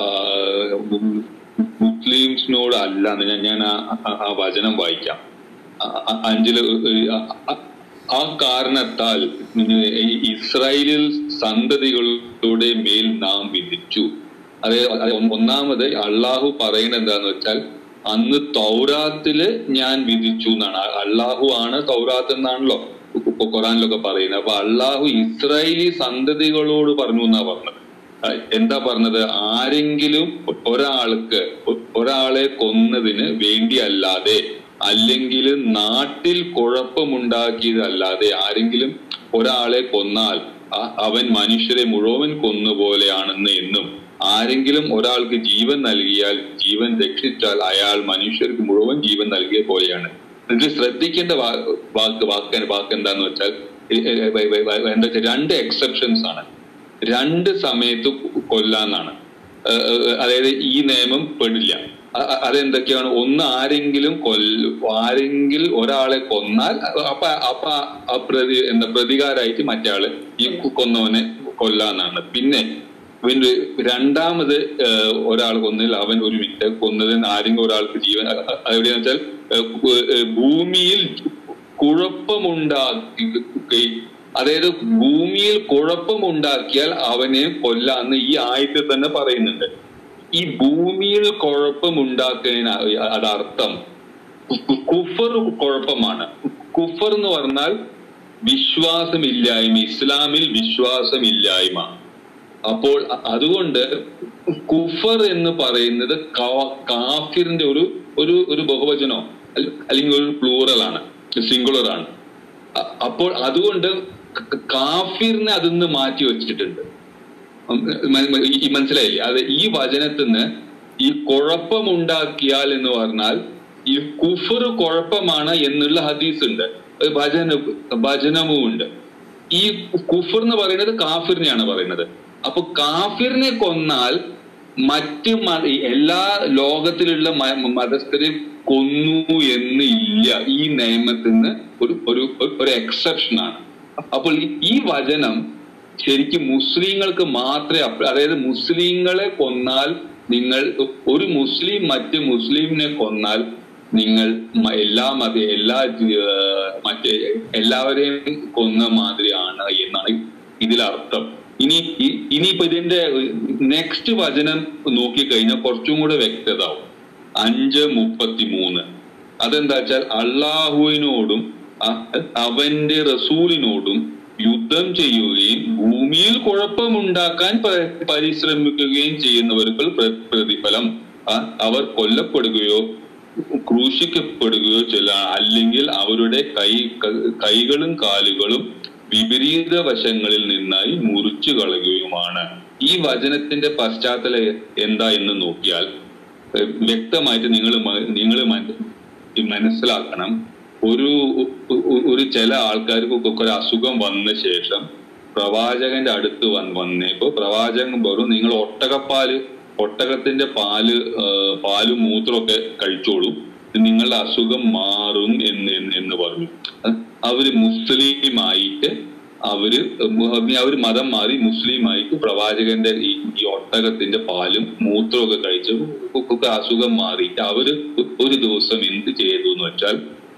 മുസ്ലിംസിനോട് അല്ലാന്ന് ഞാൻ ആ വചനം വായിക്കാം. 5 ആ കാരണത്താൽ ഇസ്രായേലിൽ സന്തതികളുടെ മേൽ നാം വിധിച്ചു. അതായത് ഒന്നാമത് അള്ളാഹു പറയുന്നത് എന്താന്ന് വെച്ചാൽ അന്ന് തൗറാത്തില് ഞാൻ വിധിച്ചു എന്നാണ്. അള്ളാഹു ആണ് തൗറാത്ത് എന്നാണല്ലോ ഖുറാനിലൊക്കെ പറയുന്നത്. അപ്പൊ അള്ളാഹു ഇസ്രായേലി സന്തതികളോട് പറഞ്ഞു എന്നാ പറഞ്ഞത്. എന്താ പറഞ്ഞത്? ആരെങ്കിലും ഒരാളെ കൊന്നതിന് വേണ്ടിയല്ലാതെ, അല്ലെങ്കിൽ നാട്ടിൽ കുഴപ്പമുണ്ടാക്കിയതല്ലാതെ ആരെങ്കിലും ഒരാളെ കൊന്നാൽ അവൻ മനുഷ്യരെ മുഴുവൻ കൊന്നുപോലെയാണെന്ന് എന്നും, ആരെങ്കിലും ഒരാൾക്ക് ജീവൻ നൽകിയാൽ, ജീവൻ രക്ഷിച്ചാൽ അയാൾ മനുഷ്യർക്ക് മുഴുവൻ ജീവൻ നൽകിയ പോലെയാണ്. ഇത് ശ്രദ്ധിക്കേണ്ട വാക്ക് എന്താന്ന് വെച്ചാൽ എന്താ വെച്ചാൽ 2 എക്സെപ്ഷൻസ് ആണ്. 2 സമയത്ത് കൊല്ലാന്നാണ്. അതായത് ഈ നിയമം പെടില്ല. അതെന്തൊക്കെയാണ്? ഒന്ന്, ആരെങ്കിലും ഒരാളെ കൊന്നാൽ അപ്പൊ പ്രതികാരമായിട്ട് മറ്റേ ആള് ഈ കൊന്നവനെ കൊല്ലാന്നാണ്. പിന്നെ രണ്ടാമത് ഒരാൾ കൊന്നതിൽ അവൻ ഒരു മിനിറ്റ് കൊന്നതിന് ആരെങ്കിലും ഒരാൾക്ക് ജീവൻ, എവിടെയാന്ന് വെച്ചാൽ ഭൂമിയിൽ കുഴപ്പമുണ്ടാക്കി, അതായത് ഭൂമിയിൽ കുഴപ്പമുണ്ടാക്കിയാൽ അവനെ കൊല്ലാന്ന് ഈ ആയത്തിൽ തന്നെ പറയുന്നുണ്ട്. ഈ ഭൂമിയിൽ കുഴപ്പമുണ്ടാക്കുന്നതിന് അതർത്ഥം കുഫർ കുഴപ്പമാണ്. കുഫർ എന്ന് പറഞ്ഞാൽ വിശ്വാസമില്ലായ്മ, ഇസ്ലാമിൽ വിശ്വാസമില്ലായ്മ. അപ്പോൾ അതുകൊണ്ട് കുഫർ എന്ന് പറയുന്നത് കാഫിറിന്റെ ഒരു ബഹുവചനോ അല്ലെങ്കിൽ ഒരു പ്ലൂറലാണ്, സിംഗുലർ ആണ്. അപ്പോൾ അതുകൊണ്ട് കാഫിറിനെ അതിന്ന് മാറ്റി വെച്ചിട്ടുണ്ട്. മനസ്സിലായില്ലേ? അത് ഈ വചനത്തിന് ഈ കുഴപ്പമുണ്ടാക്കിയാൽ എന്ന് പറഞ്ഞാൽ ഈ കുഫർ കുഴപ്പമാണ് എന്നുള്ള ഹദീസ് ഉണ്ട്, വചനവും ഉണ്ട്. ഈ കുഫർ എന്ന് പറയുന്നത് കാഫിറിനെയാണ് പറയുന്നത്. അപ്പൊ കാഫിറിനെ കൊന്നാൽ മറ്റ് എല്ലാ ലോകത്തിലുള്ള മതസ്ഥരെ കൊന്നു എന്ന് ഇല്ല. ഈ നിയമത്തിന് ഒരു എക്സെപ്ഷനാണ്. അപ്പോൾ ഈ വചനം ശരിക്കും മുസ്ലിങ്ങൾക്ക് മാത്രമേ, അതായത് മുസ്ലിങ്ങളെ കൊന്നാൽ നിങ്ങൾ, ഒരു മുസ്ലിം മറ്റ് മുസ്ലിമിനെ കൊന്നാൽ നിങ്ങൾ എല്ലാവരെയും കൊന്ന മാതിരിയാണ് എന്നാണ് ഇതിലർത്ഥം. ഇനിയിപ്പോ ഇതിന്റെ നെക്സ്റ്റ് വചനം നോക്കിക്കഴിഞ്ഞാൽ കുറച്ചും കൂടെ വ്യക്തത ആവും. 5:33 അതെന്താ വെച്ചാൽ അള്ളാഹുവിനോടും അവന്റെ റസൂലിനോടും യുദ്ധം ചെയ്യുകയും ഭൂമിയിൽ കുഴപ്പമുണ്ടാക്കാൻ പരിശ്രമിക്കുകയും ചെയ്യുന്നവർക്ക് പ്രതിഫലം അവർ കൊല്ലപ്പെടുകയോ ക്രൂശിക്കപ്പെടുകയോ അല്ലെങ്കിൽ അവരുടെ കൈകളും കാലുകളും വിപരീത വശങ്ങളിൽ നിന്നായി മുറിച്ചു കളയുകയുമാണ്. ഈ വചനത്തിന്റെ പശ്ചാത്തലം എന്താ എന്ന് നോക്കിയാൽ വ്യക്തമായിട്ട് നിങ്ങൾ മനസ്സിലാക്കണം. ഒരു ചില ആൾക്കാർക്ക് ഒരു അസുഖം വന്ന ശേഷം പ്രവാചകന്റെ അടുത്ത് വന്നേപ്പോ പ്രവാചകൻ പറഞ്ഞു, നിങ്ങൾ ഒട്ടകത്തിന്റെ പാലും മൂത്രമൊക്കെ കഴിച്ചോളൂ, നിങ്ങളുടെ അസുഖം മാറും എന്ന് പറഞ്ഞു. അവര് മുസ്ലിമായിട്ട് അവര് മതം മാറി മുസ്ലിമായിട്ട് പ്രവാചകന്റെ ഈ ഒട്ടകത്തിന്റെ പാലും മൂത്രമൊക്കെ കഴിച്ച് അസുഖം മാറിയിട്ട് അവര് ഒരു ദിവസം എന്ത് ചെയ്തു എന്ന് വെച്ചാൽ,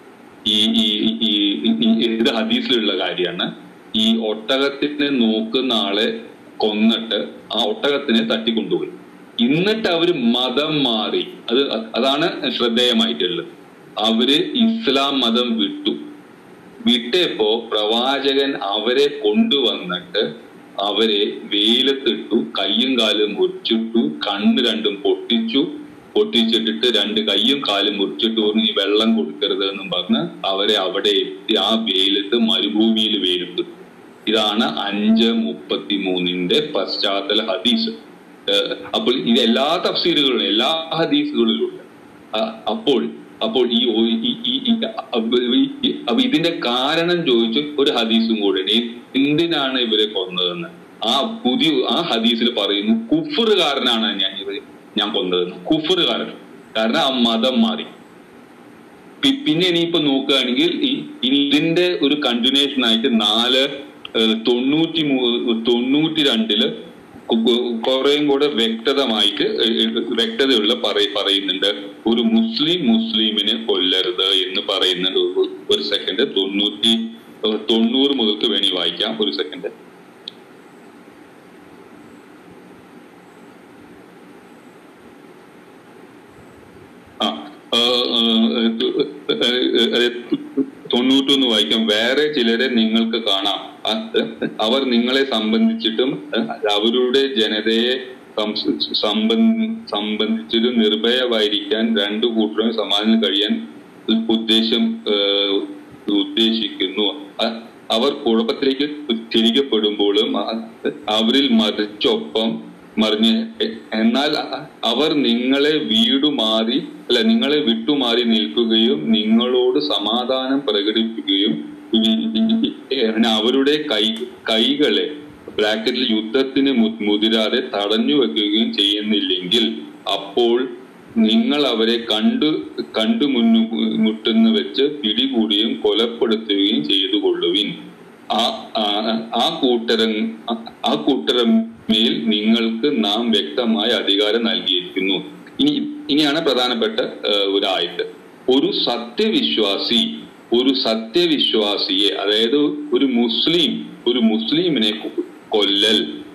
ഇത് ഹദീസിലുള്ള കാര്യമാണ്, ഈ ഒട്ടകത്തിനെ നോക്കുന്ന ആളെ കൊന്നിട്ട് ആ ഒട്ടകത്തിനെ തട്ടിക്കൊണ്ടുപോയി. എന്നിട്ട് അവര് മതം മാറി. അതാണ് ശ്രദ്ധേയമായിട്ടുള്ളത്. അവര് ഇസ്ലാം മതം വിട്ടപ്പോ പ്രവാചകൻ അവരെ കൊണ്ടുവന്നിട്ട് അവരെ വെയിലത്തിട്ടു, കയ്യും കാലും മുറിച്ചിട്ടു, കണ്ണ് രണ്ടും പൊട്ടിച്ചിട്ടിട്ട് 2 കയ്യും കാലും മുറിച്ചിട്ട് പറഞ്ഞു ഈ വെള്ളം കൊടുക്കരുത് എന്നും പറഞ്ഞ് അവരെ അവിടെ എത്തി ആ വെയിലത്ത് മരുഭൂമിയിൽ വെയിലത്ത്. ഇതാണ് 5:33 പശ്ചാത്തല ഹദീസ്. അപ്പോൾ ഇത് എല്ലാ തഫ്സീറുകളിലും എല്ലാ ഹദീസുകളിലും ഉണ്ട്. അപ്പോൾ ഇതിന്റെ കാരണം ചോദിച്ചു ഒരു ഹദീസും കൂടെ, എന്തിനാണ് ഇവരെ കൊന്നതെന്ന്. ആ ഹദീസിൽ പറയുന്നു കുഫറുകാരനാണ് ഞാൻ കൊന്നതെന്ന്. കുഫറുകാരൻ, കാരണം ആ മതം മാറി. പിന്നെ ഇനിയിപ്പോ നോക്കുകയാണെങ്കിൽ ഇതിന്റെ ഒരു കണ്ടിന്യൂഷൻ ആയിട്ട് 492 കുറേയും കൂടെ വ്യക്തതയുള്ള പറയുന്നുണ്ട്, ഒരു മുസ്ലിമിനെ കൊല്ലരുത് എന്ന് പറയുന്നുണ്ട്. ഒരു സെക്കൻഡ്, 90 മുതൽക്ക് വേണി വായിക്കാം. ഒരു സെക്കൻഡ്. ആ 91 വായിക്കാം. വേറെ ചിലരെ നിങ്ങൾക്ക് കാണാം, അവർ നിങ്ങളെ സംബന്ധിച്ചിട്ടും അവരുടെ ജനതയെ സംബന്ധിച്ചിട്ടും നിർഭയമായിരിക്കാൻ 2 കൂട്ടരും സമാധാനം കഴിയാൻ ഉദ്ദേശിക്കുന്നു. അവർ കുഴപ്പത്തിലേക്ക് തിരികപ്പെടുമ്പോഴും അവരിൽ മറിഞ്ഞ് എന്നാൽ അവർ നിങ്ങളെ വിട്ടുമാറി നിൽക്കുകയും നിങ്ങളോട് സമാധാനം പ്രകടിപ്പിക്കുകയും അവരുടെ കൈകളെ ബ്രാക്കറ്റിൽ യുദ്ധത്തിന് മുതിരാതെ തടഞ്ഞു വെക്കുകയും ചെയ്യുന്നില്ലെങ്കിൽ അപ്പോൾ നിങ്ങൾ അവരെ കണ്ടുമുട്ടുന്ന വെച്ച് പിടികൂടുകയും കൊലപ്പെടുത്തുകയും ചെയ്തു കൊള്ളുവിൻ. ആ കൂട്ടരമേൽ നിങ്ങൾക്ക് നാം വ്യക്തമായ അധികാരം നൽകിയിരിക്കുന്നു. ഇനിയാണ് പ്രധാനപ്പെട്ട ഒരു ആയത്ത്. ഒരു സത്യവിശ്വാസിയെ, അതായത് ഒരു മുസ്ലിമിനെ കൊല്ലൽ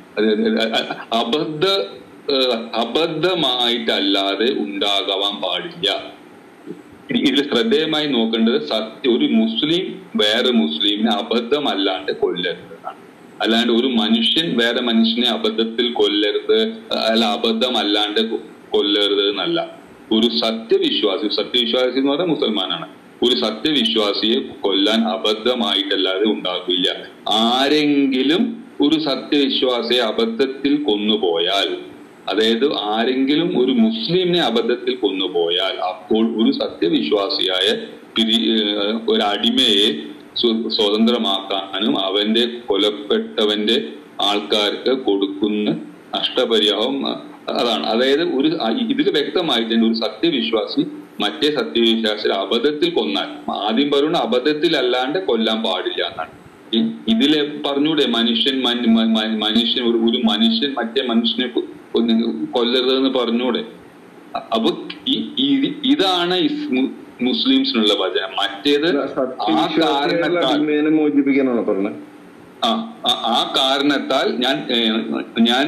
അബദ്ധമായിട്ടല്ലാതെ ഉണ്ടാകാൻ പാടില്ല. ഇതിൽ ശ്രദ്ധേയമായി നോക്കേണ്ടത് ഒരു മുസ്ലിം വേറെ മുസ്ലിമിനെ അബദ്ധമല്ലാണ്ട് കൊല്ലരുതെന്നാണ്. അല്ലാണ്ട് ഒരു മനുഷ്യൻ വേറെ മനുഷ്യനെ അബദ്ധത്തിൽ കൊല്ലരുത്, അല്ല അബദ്ധമല്ലാണ്ട് കൊല്ലരുത് എന്നല്ല. ഒരു സത്യവിശ്വാസി എന്ന് പറഞ്ഞാൽ മുസൽമാനാണ്. ഒരു സത്യവിശ്വാസിയെ കൊല്ലാൻ അബദ്ധമായിട്ടല്ലാതെ ഉണ്ടാകില്ല. ആരെങ്കിലും ഒരു സത്യവിശ്വാസിയെ അബദ്ധത്തിൽ കൊന്നുപോയാൽ, അതായത് ആരെങ്കിലും ഒരു മുസ്ലിമിനെ അബദ്ധത്തിൽ കൊന്നുപോയാൽ, അപ്പോൾ ഒരു സത്യവിശ്വാസിയായ ഒരു അടിമയെ സ്വതന്ത്രമാക്കാനും അവന്റെ കൊലപ്പെട്ടവന്റെ ആൾക്കാർക്ക് കൊടുക്കുന്ന നഷ്ടപരിഹാരം അതാണ്. അതായത് ഇതിൽ വ്യക്തമായിട്ടുണ്ട് ഒരു സത്യവിശ്വാസി മറ്റേ സത്യവിശ്വാസിയെ അബദ്ധത്തിൽ കൊന്നാൽ, ആദ്യം പറയുന്ന അബദ്ധത്തിൽ അല്ലാണ്ട് കൊല്ലാൻ പാടില്ല എന്നാണ്. ഇതിലെ പറഞ്ഞൂടെ മനുഷ്യൻ ഒരു മനുഷ്യൻ മറ്റേ മനുഷ്യനെ കൊല്ലരുതെന്ന് പറഞ്ഞൂടെ? അപ്പൊ ഇതാണ് മുസ്ലിംസിനുള്ള വചനം. മറ്റേത് ആ കാരണത്താൽ ആ കാരണത്താൽ ഞാൻ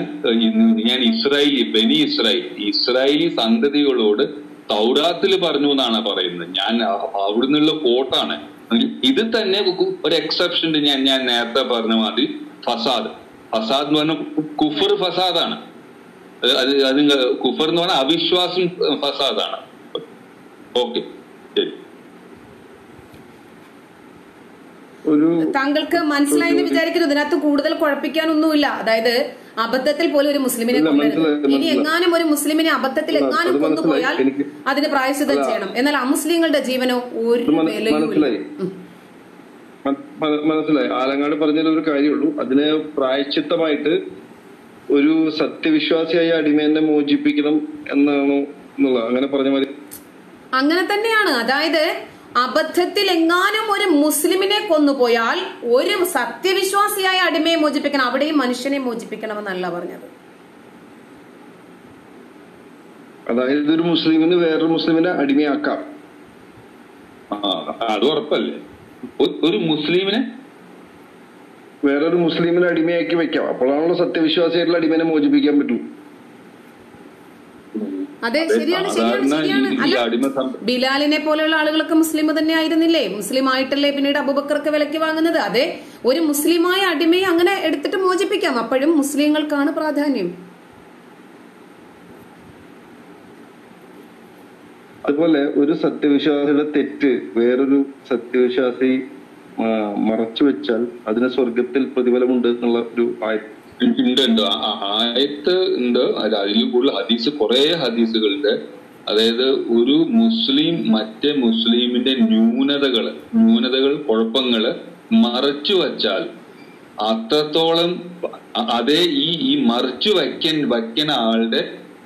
ഇസ്രായേലി സന്തതികളോട് തൗറാത്തിൽ പറഞ്ഞു എന്നാണ് പറയുന്നത്. ഞാൻ അവിടുന്നുള്ള കോട്ടാണ്. ഇത് തന്നെ ഒരു എക്സെപ്ഷൻ ഞാൻ നേരത്തെ പറഞ്ഞ മാതിരി ഫസാദ് എന്ന് പറഞ്ഞാൽ കുഫർ ഫസാദാണ്. അത് കുഫർ എന്ന് പറഞ്ഞാൽ അവിശ്വാസം ഫസാദാണ്. ഓക്കെ, ശരി. താങ്കൾക്ക് മനസ്സിലായി എന്ന് വിചാരിക്കുന്നു. ഇതിനകത്ത് കൂടുതൽ കുഴപ്പിക്കാനൊന്നുമില്ല. അതായത് അബദ്ധത്തിൽ പോലും ഒരു മുസ്ലിമിനെ കൊല്ലരുത്. ഇനി എങ്ങാനും ഒരു മുസ്ലിമിനെ അബദ്ധത്തിൽ എങ്ങാനും കൊന്നുപോയാൽ അതിന് പ്രായശ്ചിത്തം ചെയ്യണം. എന്നാൽ അമുസ്ലിങ്ങളുടെ ജീവനോ ഒരു വിലയുമില്ല. മനസ്സിലായി. ആലങ്ങാട് പറഞ്ഞതിൽ ഒരു കാര്യമുള്ളൂ. അതിന് പ്രായശ്ചിത്തമായിട്ട് ഒരു സത്യവിശ്വാസിയായ അടിമേനെ മോചിപ്പിക്കണം എന്നാണോ എന്നുള്ളത്? അങ്ങനെ പറഞ്ഞ മതി. അങ്ങനെ തന്നെയാണ്. അതായത് അബദ്ധത്തിൽ എങ്ങാനും ഒരു മുസ്ലിമിനെ കൊന്നുപോയാൽ ഒരു സത്യവിശ്വാസിയായ അടിമയെ മോചിപ്പിക്കണം. അവിടെയും മനുഷ്യനെ മോചിപ്പിക്കണമെന്നല്ല പറഞ്ഞത്. അതായത് ഒരു മുസ്ലിമിന് വേറൊരു മുസ്ലിമിനെ അടിമയാക്കാം. അത് ഉറപ്പല്ലേ? ഒരു മുസ്ലിമിനെ വേറൊരു മുസ്ലിമിനെ അടിമയാക്കി വെക്കാം. അപ്പോഴാണല്ലോ സത്യവിശ്വാസിയായിട്ടുള്ള അടിമനെ മോചിപ്പിക്കാൻ പറ്റൂ. അതെ, ശരിയാണ്. ബിലാലിനെ പോലെയുള്ള ആളുകളൊക്കെ മുസ്ലിം തന്നെ ആയിരുന്നില്ലേ? മുസ്ലിം ആയിട്ടല്ലേ പിന്നീട് അബൂബക്കർക്ക് വിലക്ക് വാങ്ങുന്നത്? അതെ, ഒരു മുസ്ലിമായ അടിമയെ അങ്ങനെ എടുത്തിട്ട് മോചിപ്പിക്കാം. അപ്പോഴും മുസ്ലിങ്ങൾക്കാണ് പ്രാധാന്യം. അതുപോലെ ഒരു സത്യവിശ്വാസിയുടെ തെറ്റ് വേറൊരു സത്യവിശ്വാസി മറച്ചു വെച്ചാൽ അതിന് സ്വർഗത്തിൽ പ്രതിഫലമുണ്ട് എന്നുള്ള ഒരു ഉണ്ട്. ആയത്ത് ഉണ്ട്. അതിൽ കൂടുതൽ ഹദീസ്, കുറെ ഹദീസുകളുണ്ട്. അതായത് ഒരു മുസ്ലിം മറ്റേ മുസ്ലിമിന്റെ ന്യൂനതകൾ കുഴപ്പങ്ങള് മറച്ചു വച്ചാൽ അത്രത്തോളം അതേ ഈ മറച്ചു വയ്ക്കുന്ന ആളുടെ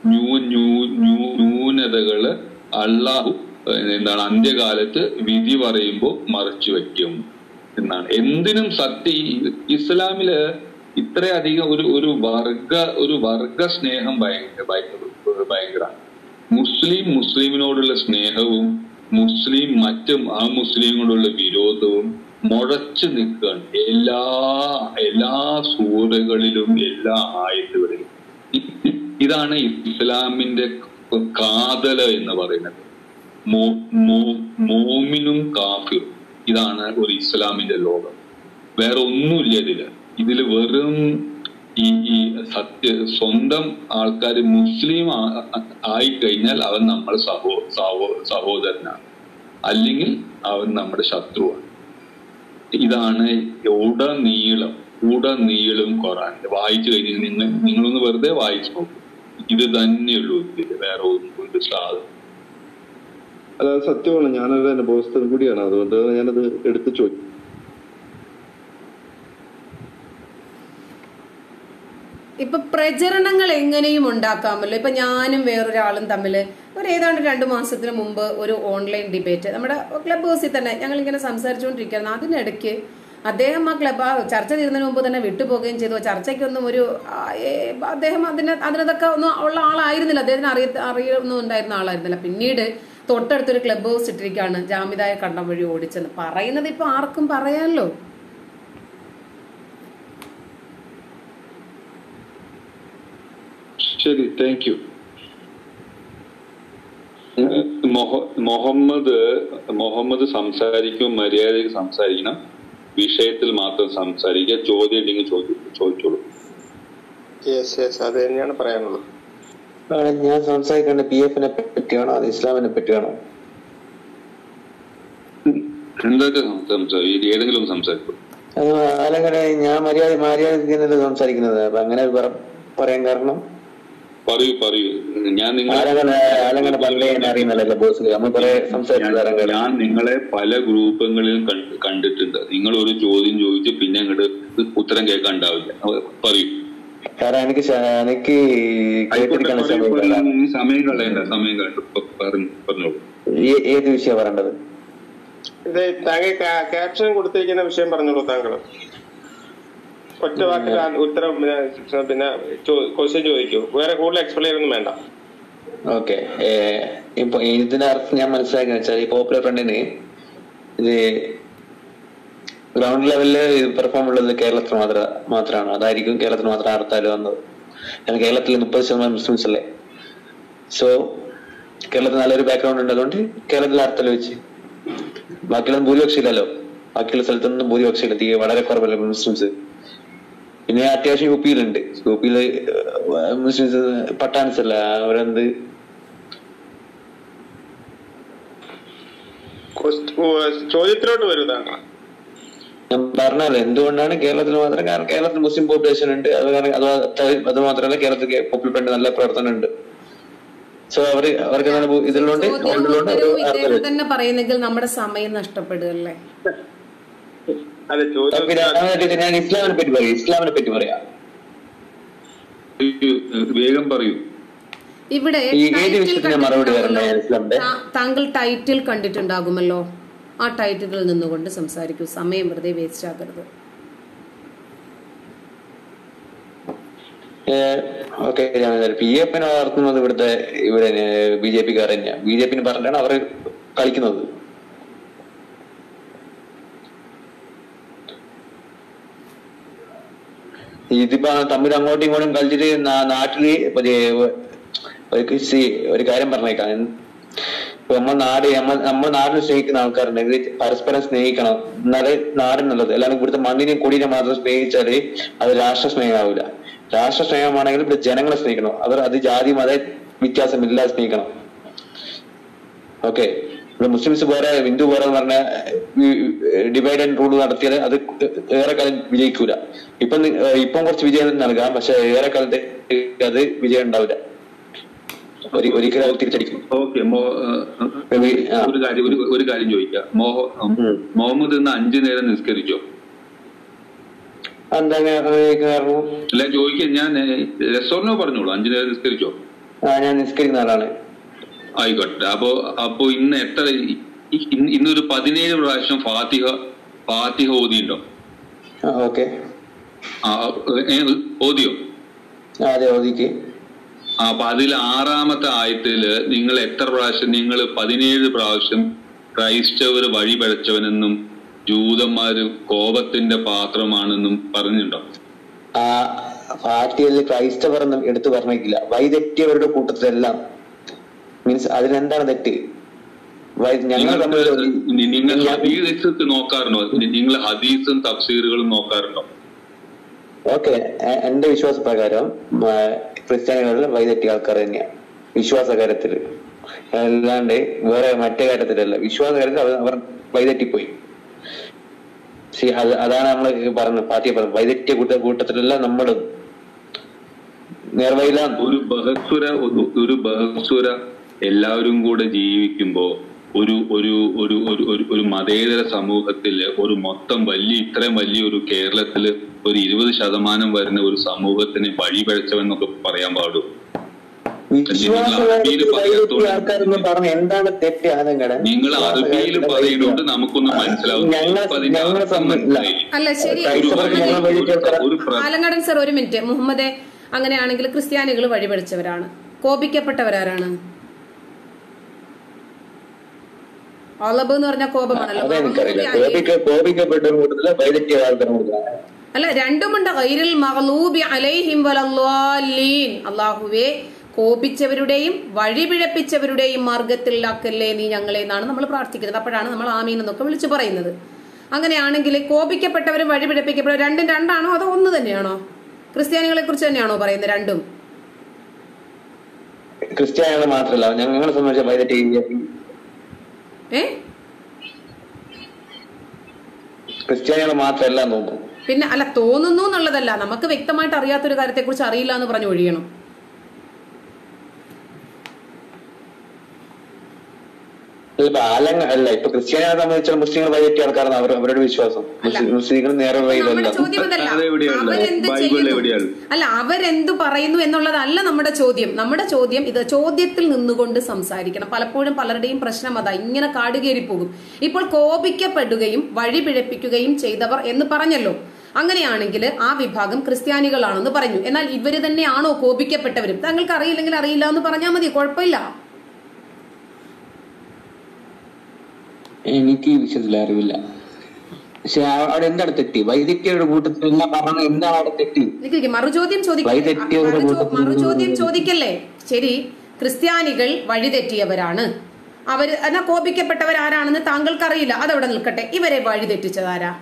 ന്യൂനതകള് അള്ളാഹു അന്ത്യകാലത്ത് വിധി പറയുമ്പോൾ മറച്ചു വയ്ക്കും എന്നാണ്. എന്തിനും ഇസ്ലാമില് ഇത്രയധികം ഒരു വർഗ സ്നേഹം ഭയങ്കര. മുസ്ലിമിനോടുള്ള സ്നേഹവും മറ്റും ആ മുസ്ലിങ്ങളോടുള്ള വിരോധവും മുഴച്ചു നിൽക്കുകയാണ് എല്ലാ സൂറകളിലും എല്ലാ ആയത്തുകളിലും. ഇതാണ് ഇസ്ലാമിന്റെ കാതല എന്ന് പറയുന്നത്. മോമിനും കാഫിറും, ഇതാണ് ഒരു ഇസ്ലാമിന്റെ ലോകം. വേറെ ഒന്നുമില്ല ഇതില് വെറും ഈ സ്വന്തം ആൾക്കാർ മുസ്ലിം ആയിക്കഴിഞ്ഞാൽ അവൻ നമ്മുടെ സഹോദരനാണ്, അല്ലെങ്കിൽ അവൻ നമ്മുടെ ശത്രുവാണ്. ഇതാണ് ഉടനീളം ഖുർആൻ വായിച്ചു കഴിഞ്ഞാൽ നിങ്ങളൊന്ന് വെറുതെ വായിച്ചു നോക്കും. ഇത് തന്നെയുള്ളൂ ഇതില്, വേറെ ഒന്നും സാധനം. അല്ല, സത്യമാണ്. ഞാനൊരു അനുഭവസ്ഥൻ കൂടിയാണ്, അതുകൊണ്ട് ഞാനത് എടുത്തു ചോദിക്കും. ഇപ്പൊ പ്രചരണങ്ങൾ എങ്ങനെയും ഉണ്ടാക്കാമല്ലോ. ഇപ്പൊ ഞാനും വേറൊരാളും തമ്മിൽ ഏതാണ്ട് 2 മാസത്തിന് മുമ്പ് ഒരു ഓൺലൈൻ ഡിബേറ്റ് നമ്മുടെ ക്ലബ് ഹൗസിൽ തന്നെ ഞങ്ങൾ ഇങ്ങനെ സംസാരിച്ചുകൊണ്ടിരിക്കുകയായിരുന്നു. അതിനിടയ്ക്ക് അദ്ദേഹം ആ ചർച്ച തീരുന്നതിന് മുമ്പ് തന്നെ വിട്ടുപോവുകയും ചെയ്തു. ചർച്ചയ്ക്കൊന്നും അദ്ദേഹം അതിനതൊക്കെ ഒന്നും ഉള്ള ആളായിരുന്നില്ല. അദ്ദേഹത്തിന് അറിയുന്ന ഉണ്ടായിരുന്ന ആളായിരുന്നില്ല. പിന്നീട് തൊട്ടടുത്തൊരു ക്ലബ് ഹൗസ് ഇട്ടിരിക്കുകയാണ് ജാമിതായ കണ്ടം വഴി ഓടിച്ചെന്ന് പറയുന്നത്. ഇപ്പൊ ആർക്കും പറയാമല്ലോ. ശരി, താങ്ക് യു. മുഹമ്മദ് സംസാരിക്കും, മര്യാദയ്ക്ക് സംസാരിക്കണം, വിഷയത്തിൽ മാത്രം സംസാരിക്കുക. ചോദ്യം ഉണ്ടെങ്കിൽ ചോദിച്ചോളൂ. അത് തന്നെയാണ് പറയാനുള്ളത്. ഞാൻ സംസാരിക്കേണ്ട PF-നെ പറ്റിയാണോ അത് ഇസ്ലാമിനെ പറ്റിയാണോ? എന്തൊക്കെ ഏതെങ്കിലും സംസാരിക്കും. അതങ്ങനെ ഞാൻ മര്യാദ സംസാരിക്കുന്നത്. അപ്പൊ അങ്ങനെ പറയാൻ കാരണം പറയൂ. ഞാൻ നിങ്ങളെ പല ഗ്രൂപ്പുകളിലും കണ്ടിട്ടുണ്ട്. നിങ്ങൾ ഒരു ചോദ്യം ചോദിച്ച് പിന്നെ അങ്ങോട്ട് ഉത്തരം കേൾക്കാൻ ഉണ്ടാവില്ല. പറയൂ. എനിക്ക് സമയം കളയണ്ട. പറഞ്ഞോളൂ. ഏത് വിഷയം പറയേണ്ടത്? താങ്കൾ ക്യാപ്ഷൻ കൊടുത്തിരിക്കുന്ന വിഷയം പറഞ്ഞോളൂ. താങ്കൾ ഒറ്റ വാക്കിൽ ഉത്തരം പിന്നെ ക്വസ്റ്റ്യൻ ചോദിക്കൂ. വേറെ കൂടുതൽ എക്സ്പ്ലെയിൻ ഒന്നും വേണ്ട. ഓക്കെ. ഇപ്പൊ ഇതിനർത്ഥം ഞാൻ മനസ്സിലാക്കി വെച്ചാൽ ഈ പോപ്പുലർ ഫ്രണ്ടിന് ഇത് ഗ്രൗണ്ട് ലെവലില് പെർഫോം ഉള്ളത് കേരളത്തിൽ മാത്രമാണ്. അതായിരിക്കും കേരളത്തിൽ മാത്രം ഹർത്താൽ വന്നത്. കാരണം കേരളത്തിൽ 30% മുസ്ലിംസ് അല്ലേ. സോ കേരളത്തിൽ നല്ലൊരു ബാക്ക്ഗ്രൗണ്ട് ഉണ്ട്. അതുകൊണ്ട് കേരളത്തിൽ ഹർത്താൽ വെച്ച് ബാക്കിയുള്ള ഭൂരിപക്ഷം ഇല്ലല്ലോ. ബാക്കിയുള്ള സ്ഥലത്തൊന്നും ഭൂരിപക്ഷം ഇല്ല. വളരെ കുറവല്ലേ മുസ്ലിംസ്. പിന്നെ അത്യാവശ്യം യുപിയിലുണ്ട്. യുപിയില് മുസ്ലിംസ് പട്ടാൻസ് അല്ല, അവരെന്ത് ചോദ്യത്തിലോട്ട് വരൂ. താങ്കൾ ഞാൻ പറഞ്ഞല്ലോ എന്തുകൊണ്ടാണ് കേരളത്തിൽ മാത്രം. കാരണം കേരളത്തിൽ മുസ്ലിം പോപ്പുലേഷൻ ഉണ്ട്. അത് മാത്രമല്ല കേരളത്തിൽ പോപ്പുലർ ഫ്രണ്ട് നല്ല പ്രവർത്തനം ഉണ്ട്. സോ അവർക്ക് ഇതിലുണ്ട് തന്നെ പറയുന്നെങ്കിൽ നമ്മുടെ സമയം നഷ്ടപ്പെടുകയല്ലേ. ഞാൻ ഇസ്ലാമിനെ പറ്റി പറയാം. വേഗം പറയൂ. ഇവിടെ മറുപടി താങ്കൾ ടൈറ്റിൽ കണ്ടിട്ടുണ്ടാകുമല്ലോ. ആ ടൈറ്റിലിൽ നിന്നുകൊണ്ട് സംസാരിക്കൂ. സമയം വെറുതെ വേസ്റ്റ് ആക്കരുത്. ഓക്കെ. PF-നെ വളർത്തുന്നത് ഇവിടെ BJP-ക്കാർ തന്നെയാണ്. BJP-ന് പറഞ്ഞാണ് അവർ കളിക്കുന്നത്. ഇതിപ്പോ തമ്മിൽ അങ്ങോട്ടും ഇങ്ങോട്ടും കളിച്ചിട്ട് നാട്ടില് ഒരു കാര്യം പറഞ്ഞേക്കാം. ഇപ്പൊ നമ്മൾ നാടിനെ സ്നേഹിക്കുന്ന ആൾക്കാരുണ്ടെങ്കിൽ പരസ്പരം സ്നേഹിക്കണം. എന്നാലേ നാടിനുള്ളത്. അല്ലാതെ ഇവിടുത്തെ മണ്ണിനെയും കൊടിനെ മാത്രം സ്നേഹിച്ചാല് അത് രാഷ്ട്ര സ്നേഹമാവില്ല. രാഷ്ട്ര സ്നേഹമാണെങ്കിൽ ഇവിടെ ജനങ്ങളെ സ്നേഹിക്കണം. അത് ജാതി മത വ്യത്യാസമില്ലാതെ സ്നേഹിക്കണം. ഓക്കെ. ഇവിടെ മുസ്ലിംസ് വേറെ ഹിന്ദു വേറെ എന്ന് പറഞ്ഞ ഡിവൈഡ് ആൻഡ് റൂൾ നടത്തിയാൽ അത് ഏറെ കാലം വിജയിക്കൂല. ഇപ്പം കുറച്ച് വിജയം നൽകാം, പക്ഷെ ഏറെ കാലത്ത് അത് വിജയം ഉണ്ടാവില്ല. ഒരിക്കലും തിരിച്ചടിക്കും. ഓക്കെ. ഒരു കാര്യം ചോദിക്കാം. മുഹമ്മദ് ഇന്ന് 5 നേരം നിസ്കരിച്ചോ? അല്ല ചോദിക്കാം. ഞാൻ രസോർണോ പറഞ്ഞോളൂ. 5 നേരം നിസ്കരിച്ചോ? ഞാൻ നിസ്കരിക്കുന്ന ആളാണ്. ആയിക്കോട്ടെ. അപ്പൊ ഇന്നൊരു 17 പ്രാവശ്യം ഫാത്തിഹ ഓതിയുണ്ടോ? ഓക്കെ. ഓതിയോ? അതെ, ഓതിക്ക്. അപ്പൊ അതിൽ 6ാമത്തെ ആയത്തില് നിങ്ങൾ എത്ര പ്രാവശ്യം? നിങ്ങൾ 17 പ്രാവശ്യം ക്രൈസ്തവർ വഴിപഴച്ചവനെന്നും ജൂതന്മാര് കോപത്തിന്റെ പാത്രമാണെന്നും പറഞ്ഞിട്ടുണ്ടോ? ഫാത്തിഹയിൽ ക്രൈസ്തവർ എന്നും എടുത്തു പറഞ്ഞിട്ടില്ല. വഴിതെറ്റിയവരുടെ കൂട്ടത്തിലെല്ലാം മീൻസ് അതിലെന്താണ് തെറ്റ്? നിങ്ങൾ ഹദീസ് നോക്കാറുണ്ടോ? നിങ്ങൾ ഹദീസും തഫ്സീറുകളും നോക്കാറുണ്ടോ? ഓക്കെ. എന്റെ വിശ്വാസ പ്രകാരം ക്രിസ്ത്യാനികളിൽ വഴിതെറ്റിയ ആൾക്കാർ തന്നെയാണ് വിശ്വാസ കാര്യത്തില്. അല്ലാണ്ട് വേറെ മറ്റേ കാര്യത്തിലല്ല. വിശ്വാസ കാര്യത്തിൽ അവർ വഴിതെറ്റിപ്പോയി. അതാണ് നമ്മള് പറഞ്ഞത്. ഫാത്തിഹ പറഞ്ഞു വഴിതെറ്റിയ കൂട്ടത്തിലല്ല നമ്മള് നേർവഴിയിലാണ്. ഒരു ബഹസുര എല്ലാവരും കൂടെ ജീവിക്കുമ്പോ ഒരു ഒരു ഒരു ഒരു ഒരു ഒരു മതേതര സമൂഹത്തില് ഒരു മൊത്തം ഇത്രയും വലിയൊരു കേരളത്തില് ഒരു 20% വരുന്ന ഒരു സമൂഹത്തിന് വഴിപഴച്ചവെന്നൊക്കെ പറയാൻ പാടും. നിങ്ങൾ അറബിയിൽ പറയുന്നുണ്ട്, നമുക്കൊന്നും മനസ്സിലാവും. അല്ല ശരി, ആലങ്ങാടൻ സർ ഒരു മിനിറ്റ്. മുഹമ്മദെ, അങ്ങനെയാണെങ്കിൽ ക്രിസ്ത്യാനികൾ വഴിപഴിച്ചവരാണ്. കോപിക്കപ്പെട്ടവരാരാണ്? അളബ് എന്ന് പറഞ്ഞ കോപമാണല്ലോ. അല്ല, രണ്ടുമുണ്ട്. ഗൈറിൽ മഗ്ലൂബി അലൈഹിം വലദ്ദാലീൻ. അല്ലാഹുവേ, കോപിച്ചവരുടെയും വഴിപിഴപ്പിച്ചവരുടെയും മാർഗത്തിലാക്കല്ലേ നീ ഞങ്ങളെ എന്നാണ് നമ്മൾ പ്രാർത്ഥിക്കുന്നത്. അപ്പോഴാണ് നമ്മൾ ആമീൻ എന്നൊക്കെ വിളിച്ചു പറയുന്നത്. അങ്ങനെയാണെങ്കിൽ കോപിക്കപ്പെട്ടവരും വഴിപിഴപ്പിക്കപ്പെട്ടവരും രണ്ടും രണ്ടാണോ അതോ ഒന്ന് തന്നെയാണോ? ക്രിസ്ത്യാനികളെ കുറിച്ച് തന്നെയാണോ പറയുന്നത് രണ്ടും? ക്രിസ്ത്യാനികൾ മാത്രമല്ല, ഞങ്ങളെ സംബന്ധിച്ച ക്രിസ്ത്യാനികൾ മാത്രമല്ല തോന്നുന്നു. പിന്നെ അല്ല, തോന്നുന്നു എന്നുള്ളതല്ല, നമുക്ക് വ്യക്തമായിട്ട് അറിയാത്തൊരു കാര്യത്തെ കുറിച്ച് അറിയില്ല എന്ന് പറഞ്ഞു ഒഴിയണം. അല്ല, ഇപ്പൊ ക്രിസ്ത്യാനികളെ സംബന്ധിച്ചാൽ മുസ്ലിങ്ങൾ വഴിതെറ്റിയ ആൾക്കാരാണ് അവരുടെ വിശ്വാസം. മുസ്ലിങ്ങൾ നേരെ അല്ല, അവരെന്തു പറയുന്നു എന്നുള്ളതല്ല നമ്മുടെ ചോദ്യം. നമ്മുടെ ചോദ്യം ഇത് ചോദ്യത്തിൽ നിന്നുകൊണ്ട് സംസാരിക്കണം. പലപ്പോഴും പലരുടെയും പ്രശ്നം അതാ, ഇങ്ങനെ കാടുകയറി പോകും. ഇപ്പോൾ കോപിക്കപ്പെടുകയും വഴിപിഴപ്പിക്കുകയും ചെയ്തവർ എന്ന് പറഞ്ഞല്ലോ. അങ്ങനെയാണെങ്കിൽ ആ വിഭാഗം ക്രിസ്ത്യാനികളാണെന്ന് പറഞ്ഞു. എന്നാൽ ഇവര് തന്നെയാണോ കോപിക്കപ്പെട്ടവരും? താങ്കൾക്ക് അറിയില്ലെങ്കിൽ അറിയില്ല എന്ന് പറഞ്ഞാൽ മതി, കുഴപ്പമില്ല. എനിക്ക് ഈ വിഷയത്തിൽ അറിവില്ല. പക്ഷെ അവിടെ എന്താണ് തെറ്റി? വൈദികരുടെ കൂട്ടത്തിൽ പറഞ്ഞത് എന്താണ് അവിടെ തെറ്റി? മറുചോദ്യം ചോദിക്കല്ലേ? ശരി, ക്രിസ്ത്യാനികൾ വഴിതെറ്റിയവരാണ്. അവര് എന്നാ കോപിക്കപ്പെട്ടവരാരാണെന്ന് താങ്കൾക്ക് അറിയില്ല, അതവിടെ നിൽക്കട്ടെ. ഇവരെ വഴിതെറ്റിച്ചതാരാ?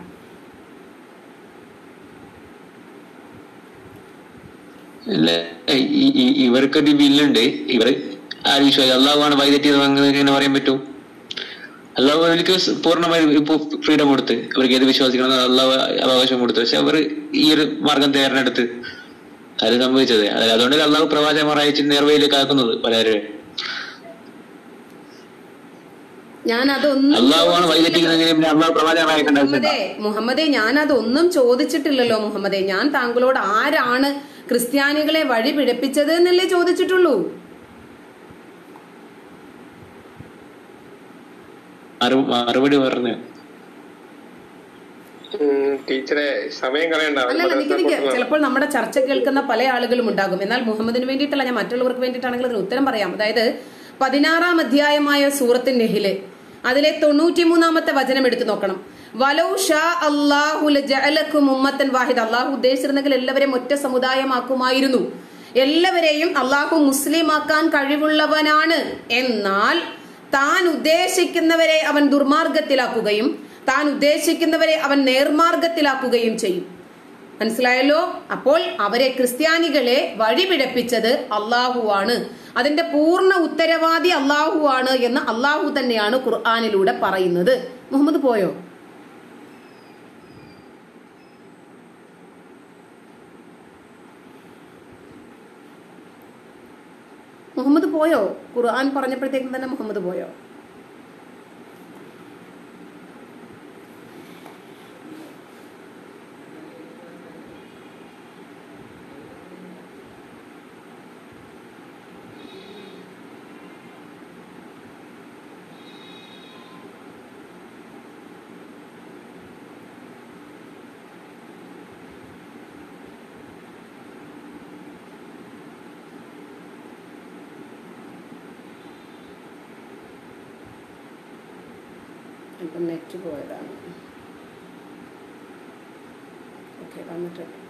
ഇവർക്കൊരു ബില്ലുണ്ട്. ഇവർ ആര് വിശ്വാസം? അള്ളാഹുവാണ് വഴിതെറ്റിയത് എങ്ങനെ പറയാൻ പറ്റൂ? അള്ളാഹു അവർക്ക് പൂർണ്ണമായി ഇപ്പൊ ഫ്രീഡം കൊടുത്ത് അവർക്ക് ഏത് വിശ്വസിക്കണം അള്ളാഹു അവകാശം കൊടുത്തു. പക്ഷെ അവർ ഈ ഒരു മാർഗം തിരഞ്ഞെടുത്ത് അത് സംഭവിച്ചത്. അതുകൊണ്ട് അള്ളാഹു പ്രവാചകന്മാർ അയച്ച് നേർവഴിയിലേക്ക് ആക്കുന്നത് പലരും. അള്ളാഹുവാണ് വഴിതെറ്റിക്കുന്നത്, അള്ളാഹു പ്രവാചകന്മാർ അയക്കേണ്ട. മുഹമ്മദേ, ഞാനതൊന്നും ചോദിച്ചിട്ടില്ലല്ലോ മുഹമ്മദേ. ഞാൻ താങ്കളോട് ആരാണ് ക്രിസ്ത്യാനികളെ വഴി പിഴപ്പിച്ചത് എന്നല്ലേ ചോദിച്ചിട്ടുള്ളൂ. മറുപടി പറഞ്ഞു. ടീച്ചറെ സമയം കളയണ്ട. അല്ലല്ല, നിക്ക്. ചിലപ്പോൾ നമ്മുടെ ചർച്ച കേൾക്കുന്ന പല ആളുകളും ഉണ്ടാകും. എന്നാൽ മുഹമ്മദിന് വേണ്ടിയിട്ടല്ല, ഞാൻ മറ്റുള്ളവർക്ക് വേണ്ടിയിട്ടാണെങ്കിൽ അതിന് ഉത്തരം പറയാം. അതായത് 16-ാം അധ്യായമായ സൂറത്തുൻ നഹ്ല് അതിലെ 93-ാമത്തെ വചനം എടുത്തു നോക്കണം. വലൗ ഷാ അല്ലാഹു ലജഅലകും ഉമ്മത്തൻ വാഹിദ. അല്ലാഹു ഉദ്ദേശിച്ചിരുന്നെങ്കിൽ എല്ലാവരെയും ഒറ്റ സമുദായമാക്കുമായിരുന്നു. എല്ലാവരെയും അല്ലാഹു മുസ്ലിമാക്കാൻ കഴിവുള്ളവനാണ്. എന്നാൽ താൻ ഉദ്ദേശിക്കുന്നവരെ അവൻ ദുർമാർഗത്തിലാക്കുകയും താൻ ഉദ്ദേശിക്കുന്നവരെ അവൻ നേർമാർഗത്തിലാക്കുകയും ചെയ്യും. മനസ്സിലായല്ലോ? അപ്പോൾ അവരെ ക്രിസ്ത്യാനികളെ വഴിപിഴപ്പിച്ചത് അള്ളാഹുവാണ്. അതിന്റെ പൂർണ്ണ ഉത്തരവാദി അള്ളാഹുവാണ് എന്ന് അള്ളാഹു തന്നെയാണ് ഖുർആനിലൂടെ പറയുന്നത്. മുഹമ്മദ് പോയോ? മുഹമ്മദ് പോയോ? ഖുർആൻ പറഞ്ഞപ്പോഴത്തേക്കും തന്നെ മുഹമ്മദ് പോയോ? ഇപ്പം നെറ്റ് പോയതാണ്. ഓക്കെ, വന്നിട്ടുണ്ട്.